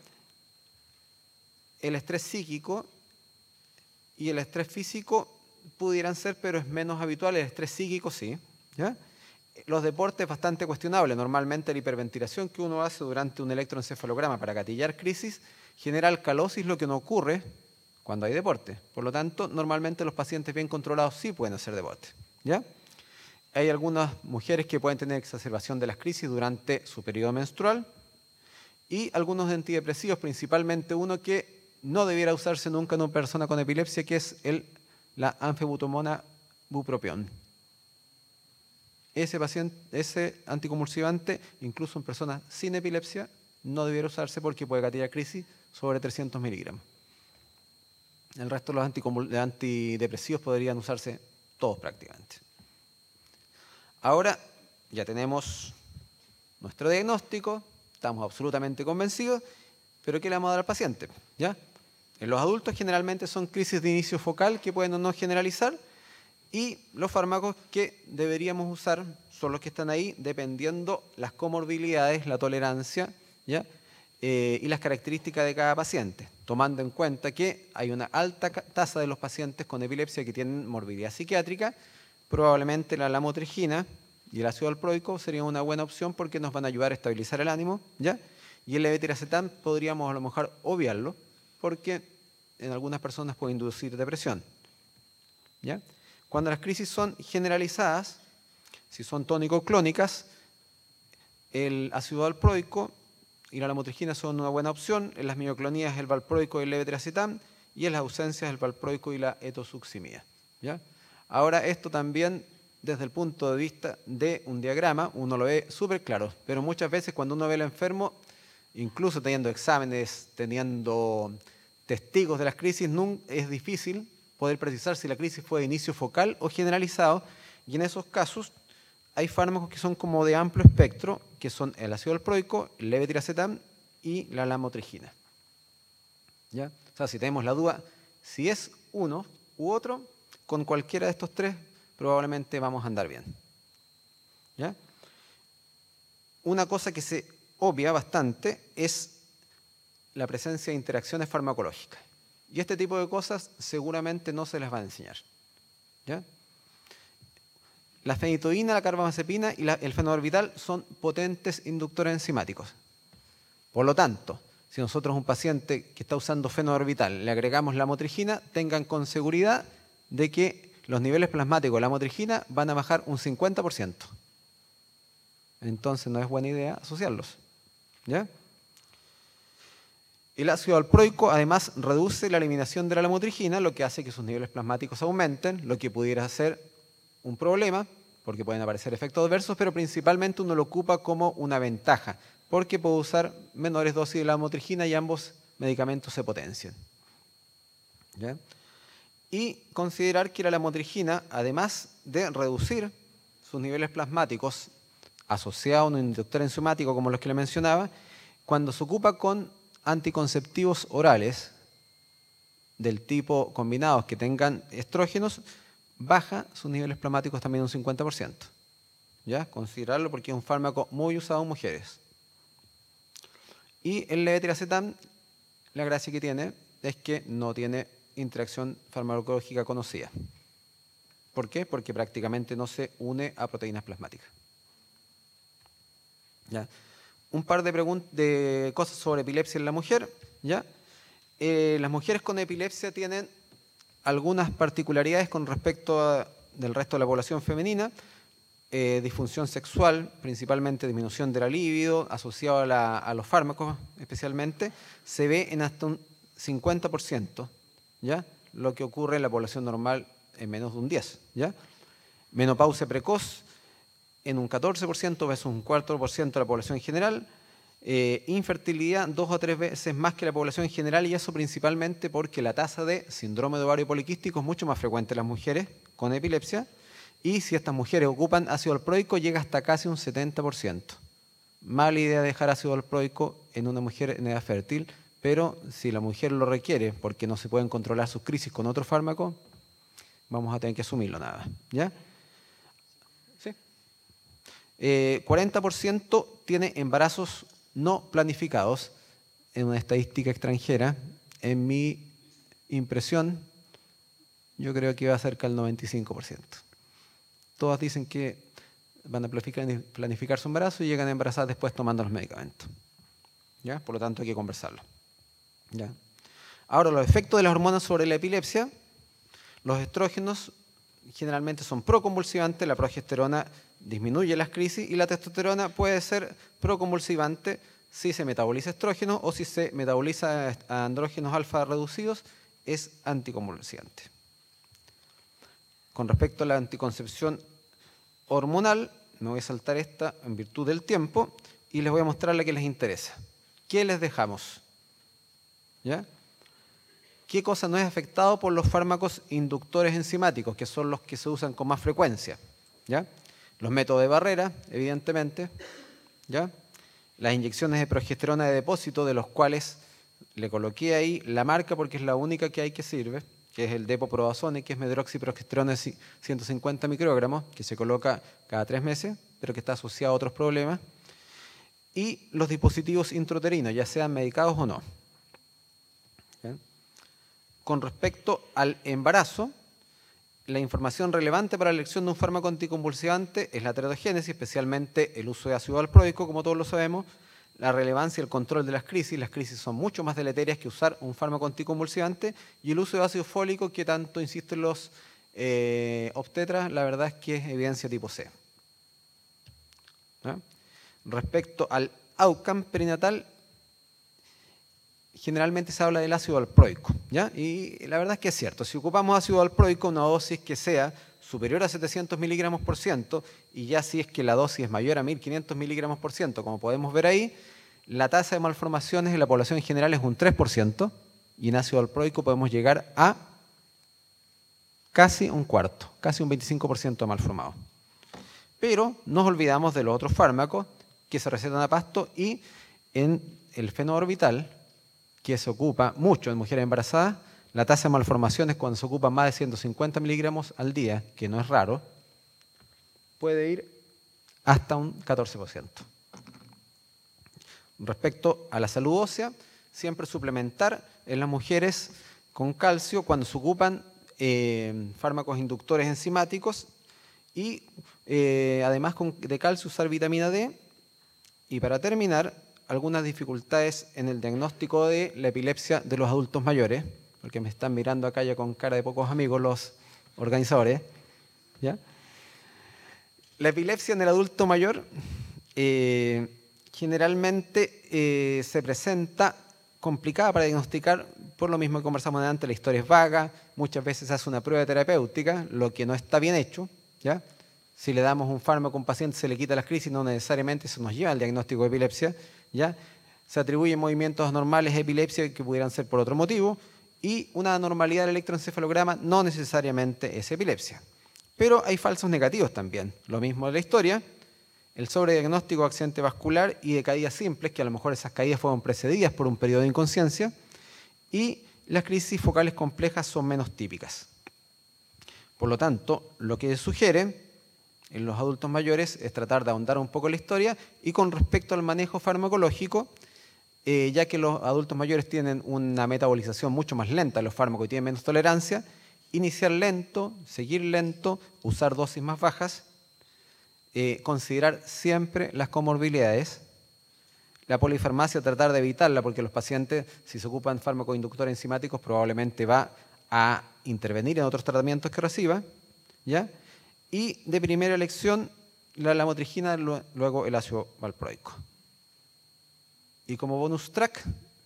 El estrés psíquico y el estrés físico pudieran ser, pero es menos habitual. El estrés psíquico sí, ¿ya? Los deportes bastante cuestionables. Normalmente la hiperventilación que uno hace durante un electroencefalograma para gatillar crisis genera alcalosis, lo que no ocurre cuando hay deporte. Por lo tanto, normalmente los pacientes bien controlados sí pueden hacer deporte, ¿ya? Hay algunas mujeres que pueden tener exacerbación de las crisis durante su periodo menstrual y algunos antidepresivos, principalmente uno que no debiera usarse nunca en una persona con epilepsia, que es la anfebutomona bupropión, ese anticonvulsivante, incluso en personas sin epilepsia, no debiera usarse porque puede gatillar crisis sobre 300 miligramos. El resto de los antidepresivos podrían usarse todos prácticamente. Ahora ya tenemos nuestro diagnóstico, estamos absolutamente convencidos, pero ¿qué le vamos a dar al paciente? ¿Ya? En los adultos generalmente son crisis de inicio focal que pueden o no generalizar, y los fármacos que deberíamos usar son los que están ahí dependiendo las comorbilidades, la tolerancia, ¿ya? Y las características de cada paciente, tomando en cuenta que hay una alta tasa de los pacientes con epilepsia que tienen morbilidad psiquiátrica. Probablemente la lamotrigina y el ácido valproico serían una buena opción porque nos van a ayudar a estabilizar el ánimo, ¿ya? Y el levetiracetam podríamos a lo mejor obviarlo porque en algunas personas puede inducir depresión, ¿ya? Cuando las crisis son generalizadas, si son tónico-clónicas, el ácido valproico y la lamotrigina son una buena opción. En las mioclonías el valproico y el levetiracetam, y en las ausencias el valproico y la etosuximida, ¿ya? Ahora esto también desde el punto de vista de un diagrama uno lo ve súper claro, pero muchas veces cuando uno ve al enfermo, incluso teniendo exámenes, teniendo testigos de las crisis, es difícil poder precisar si la crisis fue de inicio focal o generalizado, y en esos casos hay fármacos que son como de amplio espectro, que son el ácido valproico, el levetiracetam y la lamotrigina, ¿ya? O sea, si tenemos la duda si es uno u otro, con cualquiera de estos tres probablemente vamos a andar bien, ¿ya? Una cosa que se obvia bastante es la presencia de interacciones farmacológicas. Y este tipo de cosas seguramente no se las va a enseñar, ¿ya? La fenitoína, la carbamazepina y el fenobarbital son potentes inductores enzimáticos. Por lo tanto, si nosotros a un paciente que está usando fenobarbital le agregamos lamotrigina, tengan con seguridad de que los niveles plasmáticos de lamotrigina van a bajar un 50%. Entonces no es buena idea asociarlos, ¿ya? El ácido valproico además reduce la eliminación de la lamotrigina, lo que hace que sus niveles plasmáticos aumenten, lo que pudiera ser un problema, porque pueden aparecer efectos adversos, pero principalmente uno lo ocupa como una ventaja, porque puede usar menores dosis de lamotrigina y ambos medicamentos se potencian, ¿ya? Y considerar que la lamotrigina, además de reducir sus niveles plasmáticos asociados a un inductor enzimático como los que le mencionaba, cuando se ocupa con anticonceptivos orales del tipo combinados que tengan estrógenos, baja sus niveles plasmáticos también un 50%. ¿Ya? Considerarlo porque es un fármaco muy usado en mujeres. Y el levetiracetam, la gracia que tiene es que no tiene interacción farmacológica conocida. ¿Por qué? Porque prácticamente no se une a proteínas plasmáticas. ¿Ya? Un par de cosas sobre epilepsia en la mujer, ¿ya? Las mujeres con epilepsia tienen algunas particularidades con respecto del resto de la población femenina. Disfunción sexual, principalmente disminución de la libido, asociado a los fármacos especialmente, se ve en hasta un 50%, ¿ya? Lo que ocurre en la población normal en menos de un 10%, ¿ya? Menopausia precoz en un 14% versus un 4% de la población en general. Infertilidad 2 o 3 veces más que la población en general, y eso principalmente porque la tasa de síndrome de ovario poliquístico es mucho más frecuente en las mujeres con epilepsia, y si estas mujeres ocupan ácido valproico llega hasta casi un 70%. Mala idea dejar ácido valproico en una mujer en edad fértil, pero si la mujer lo requiere porque no se pueden controlar sus crisis con otro fármaco, vamos a tener que asumirlo nada, ¿ya? 40% tiene embarazos no planificados en una estadística extranjera. En mi impresión, yo creo que va cerca del 95%. Todas dicen que van a planificar su embarazo y llegan embarazadas después tomando los medicamentos, ¿ya? Por lo tanto hay que conversarlo, ¿ya? Ahora, los efectos de las hormonas sobre la epilepsia. Los estrógenos generalmente son proconvulsivantes, la progesterona disminuye las crisis y la testosterona puede ser proconvulsivante si se metaboliza estrógeno, o si se metaboliza a andrógenos alfa reducidos, es anticonvulsivante. Con respecto a la anticoncepción hormonal, me voy a saltar esta en virtud del tiempo y les voy a mostrar la que les interesa. ¿Qué les dejamos? ¿Ya? ¿Qué cosa no es afectado por los fármacos inductores enzimáticos, que son los que se usan con más frecuencia? ¿Ya? Los métodos de barrera, evidentemente. ¿Ya? Las inyecciones de progesterona de depósito, de los cuales le coloqué ahí la marca porque es la única que hay que sirve, que es el depoproazone, que es medroxiprogesterona de 150 microgramos, que se coloca cada 3 meses, pero que está asociado a otros problemas. Y los dispositivos intrauterinos, ya sean medicados o no. ¿Ya? Con respecto al embarazo, la información relevante para la elección de un fármaco anticonvulsivante es la teratogénesis, especialmente el uso de ácido valproico, como todos lo sabemos, la relevancia y el control de las crisis. Las crisis son mucho más deleterias que usar un fármaco anticonvulsivante, y el uso de ácido fólico, que tanto insisten los obstetras, la verdad es que es evidencia tipo C. ¿Ya? Respecto al outcome perinatal, generalmente se habla del ácido valproico, ¿ya? Y la verdad es que es cierto. Si ocupamos ácido valproico, una dosis que sea superior a 700 miligramos por ciento, y ya si es que la dosis es mayor a 1500 miligramos por ciento, como podemos ver ahí, la tasa de malformaciones en la población en general es un 3%, y en ácido valproico podemos llegar a casi un cuarto, casi un 25% de malformados. Pero nos olvidamos de los otros fármacos que se recetan a pasto, y en el fenoorbital, que se ocupa mucho en mujeres embarazadas, la tasa de malformaciones cuando se ocupa más de 150 miligramos al día, que no es raro, puede ir hasta un 14%. Respecto a la salud ósea, siempre suplementar en las mujeres con calcio cuando se ocupan fármacos inductores enzimáticos, y además de calcio usar vitamina D. Y para terminar, algunas dificultades en el diagnóstico de la epilepsia de los adultos mayores, porque me están mirando acá ya con cara de pocos amigos los organizadores. ¿Ya? La epilepsia en el adulto mayor generalmente se presenta complicada para diagnosticar, por lo mismo que conversamos antes, la historia es vaga, muchas veces se hace una prueba terapéutica, lo que no está bien hecho. ¿Ya? Si le damos un fármaco a un paciente, se le quita las crisis, no necesariamente eso nos lleva al diagnóstico de epilepsia. ¿Ya? Se atribuyen movimientos anormales de epilepsia que pudieran ser por otro motivo, y una anormalidad del electroencefalograma no necesariamente es epilepsia. Pero hay falsos negativos también. Lo mismo de la historia, el sobrediagnóstico de accidente vascular y de caídas simples, que a lo mejor esas caídas fueron precedidas por un periodo de inconsciencia, y las crisis focales complejas son menos típicas. Por lo tanto, lo que sugiere en los adultos mayores es tratar de ahondar un poco en la historia, y con respecto al manejo farmacológico, ya que los adultos mayores tienen una metabolización mucho más lenta de los fármacos y tienen menos tolerancia, iniciar lento, seguir lento, usar dosis más bajas, considerar siempre las comorbilidades. La polifarmacia, tratar de evitarla, porque los pacientes, si se ocupan fármacos inductores enzimáticos, probablemente va a intervenir en otros tratamientos que reciba. ¿Ya? Y de primera elección, la lamotrigina, luego el ácido valproico. Y como bonus track,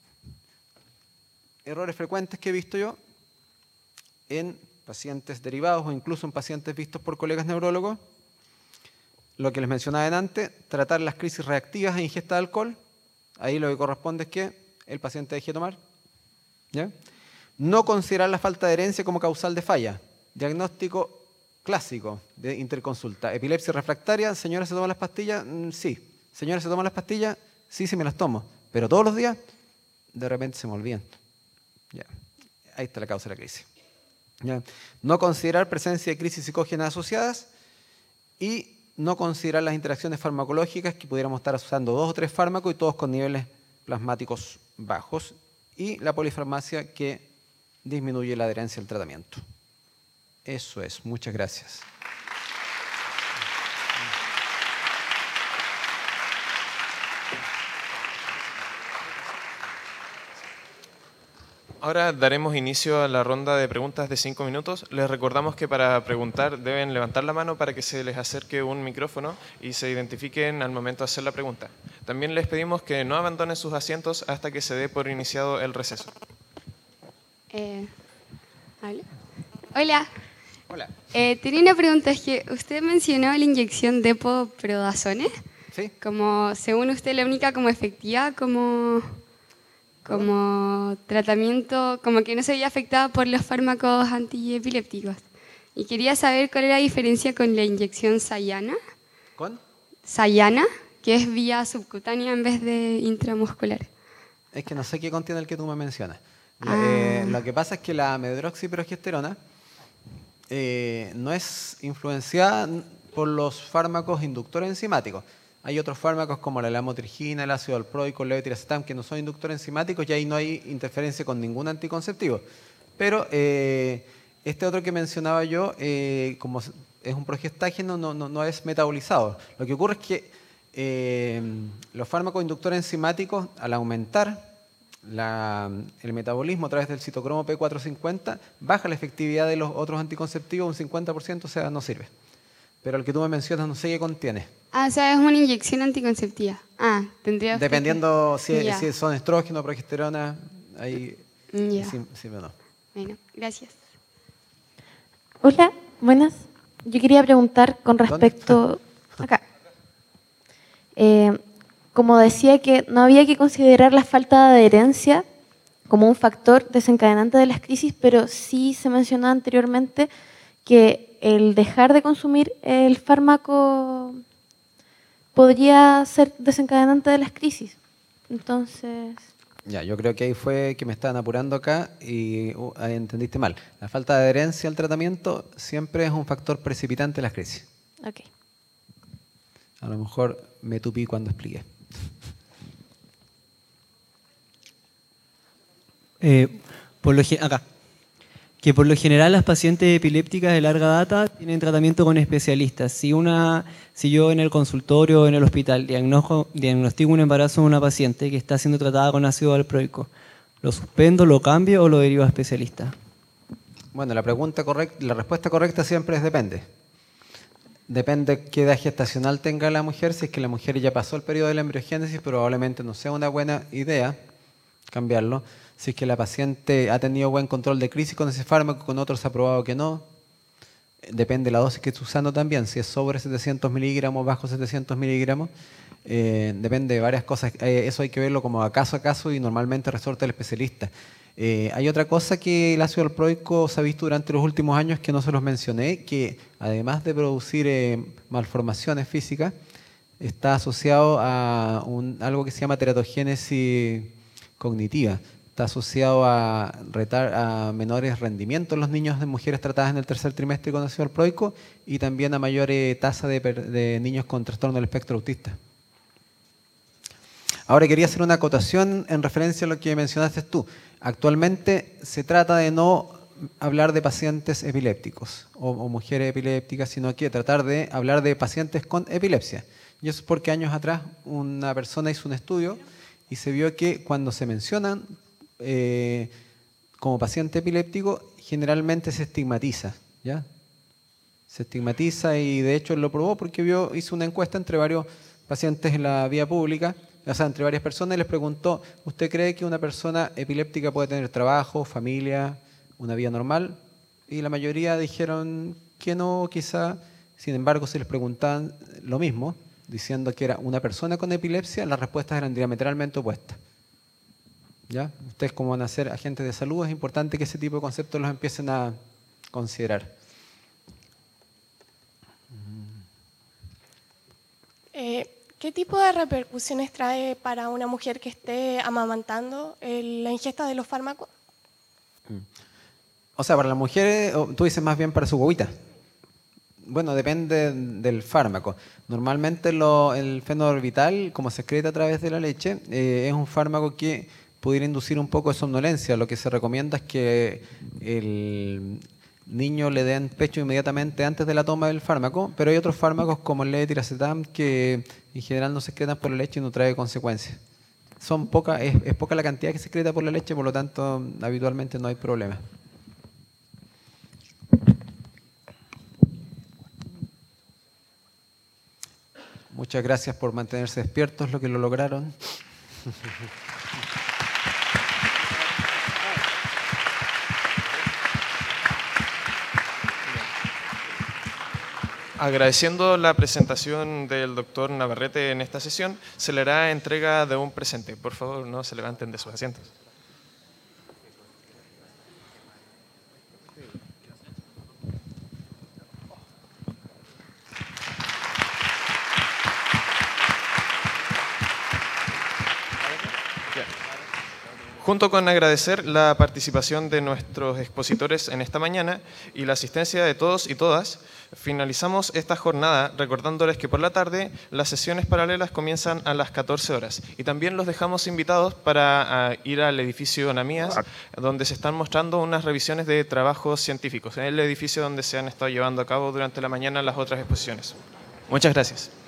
errores frecuentes que he visto yo en pacientes derivados o incluso en pacientes vistos por colegas neurólogos. Lo que les mencionaba antes, tratar las crisis reactivas a ingesta de alcohol. Ahí lo que corresponde es que el paciente deje de tomar. ¿Ya? No considerar la falta de herencia como causal de falla. Diagnóstico clásico de interconsulta. Epilepsia refractaria, ¿señora se toma las pastillas? Sí. ¿Señora se toma las pastillas? Sí, sí me las tomo. Pero todos los días, de repente se me olvidan. Ya. Ahí está la causa de la crisis. ¿Ya? No considerar presencia de crisis psicógenas asociadas, y no considerar las interacciones farmacológicas, que pudiéramos estar usando 2 o 3 fármacos y todos con niveles plasmáticos bajos, y la polifarmacia, que disminuye la adherencia al tratamiento. Eso es. Muchas gracias. Ahora daremos inicio a la ronda de preguntas de 5 minutos. Les recordamos que para preguntar deben levantar la mano para que se les acerque un micrófono y se identifiquen al momento de hacer la pregunta. También les pedimos que no abandonen sus asientos hasta que se dé por iniciado el receso. Hola. Hola. Tenía una pregunta, es que usted mencionó la inyección de Depo-Prodazone. Sí. Como, según usted, la única como efectiva como tratamiento, como que no se veía afectada por los fármacos antiepilépticos. Y quería saber cuál era la diferencia con la inyección Sayana. ¿Con? Sayana, que es vía subcutánea en vez de intramuscular. Es que no sé qué contiene el que tú me mencionas. Lo que pasa es que la medroxiprogesterona no es influenciada por los fármacos inductores enzimáticos. Hay otros fármacos como la lamotrigina, el ácido valproico, el levetiracetam, que no son inductores enzimáticos y ahí no hay interferencia con ningún anticonceptivo. Pero este otro que mencionaba yo, como es un progestágeno, no es metabolizado. Lo que ocurre es que los fármacos inductores enzimáticos, al aumentar el metabolismo a través del citocromo P450, baja la efectividad de los otros anticonceptivos un 50%, o sea, no sirve. Pero el que tú me mencionas no sé qué contiene. O sea, es una inyección anticonceptiva. Tendría... Dependiendo si son estrógeno o progesterona, ahí sirve o no. Bueno, gracias. Hola, buenas. Yo quería preguntar con respecto... Acá. Como decía que no había que considerar la falta de adherencia como un factor desencadenante de las crisis, pero sí se mencionó anteriormente que el dejar de consumir el fármaco podría ser desencadenante de las crisis. Entonces... Ya, yo creo que ahí fue que me estaban apurando acá y ahí entendiste mal. La falta de adherencia al tratamiento siempre es un factor precipitante de las crisis. Ok. A lo mejor me tupí cuando expliqué. Acá. Que por lo general las pacientes epilépticas de larga data tienen tratamiento con especialistas. Si yo en el consultorio o en el hospital diagnostico un embarazo en una paciente que está siendo tratada con ácido valproico, ¿lo suspendo, lo cambio o lo derivo a especialista? Bueno, la respuesta correcta siempre es depende. Depende qué edad gestacional tenga la mujer. Si es que la mujer ya pasó el periodo de la embriogénesis, probablemente no sea una buena idea cambiarlo. Si es que la paciente ha tenido buen control de crisis con ese fármaco, con otros ha probado que no. Depende de la dosis que esté usando también. Si es sobre 700 miligramos, bajo 700 miligramos. Depende de varias cosas. Eso hay que verlo como a caso y normalmente resorte el especialista. Hay otra cosa que el ácido valproico se ha visto durante los últimos años que no se los mencioné, que además de producir malformaciones físicas, está asociado a algo que se llama teratogénesis cognitiva. Está asociado a menores rendimientos en los niños de mujeres tratadas en el tercer trimestre con ácido valproico y también a mayor tasa de niños con trastorno del espectro autista. Ahora quería hacer una acotación en referencia a lo que mencionaste tú. Actualmente se trata de no hablar de pacientes epilépticos o mujeres epilépticas, sino que tratar de hablar de pacientes con epilepsia. Y eso es porque años atrás una persona hizo un estudio y se vio que cuando se mencionan como paciente epiléptico, generalmente se estigmatiza, ¿ya? Se estigmatiza y de hecho lo probó porque hizo una encuesta entre varios pacientes en la vía pública, o sea, entre varias personas y les preguntó, ¿usted cree que una persona epiléptica puede tener trabajo, familia, una vida normal? Y la mayoría dijeron que no, quizá. Sin embargo, si les preguntaban lo mismo, diciendo que era una persona con epilepsia, las respuestas eran diametralmente opuestas. ¿Ya? Ustedes, como van a ser agentes de salud, es importante que ese tipo de conceptos los empiecen a considerar. ¿Qué tipo de repercusiones trae para una mujer que esté amamantando la ingesta de los fármacos? O sea, para las mujeres, tú dices más bien para su guaguita. Bueno, depende del fármaco. Normalmente el fenobarbital, como se excreta a través de la leche, es un fármaco que pudiera inducir un poco de somnolencia. Lo que se recomienda es que el niño le den pecho inmediatamente antes de la toma del fármaco, pero hay otros fármacos como el levetiracetam que en general no se excretan por la leche y no trae consecuencias. Es poca la cantidad que se excreta por la leche, por lo tanto habitualmente no hay problema. Muchas gracias por mantenerse despiertos, lo que lo lograron. Agradeciendo la presentación del doctor Navarrete en esta sesión, se le hará entrega de un presente. Por favor, no se levanten de sus asientos. Junto con agradecer la participación de nuestros expositores en esta mañana y la asistencia de todos y todas, finalizamos esta jornada recordándoles que por la tarde las sesiones paralelas comienzan a las 14 horas y también los dejamos invitados para ir al edificio Namías, donde se están mostrando unas revisiones de trabajos científicos, en el edificio donde se han estado llevando a cabo durante la mañana las otras exposiciones. Muchas gracias.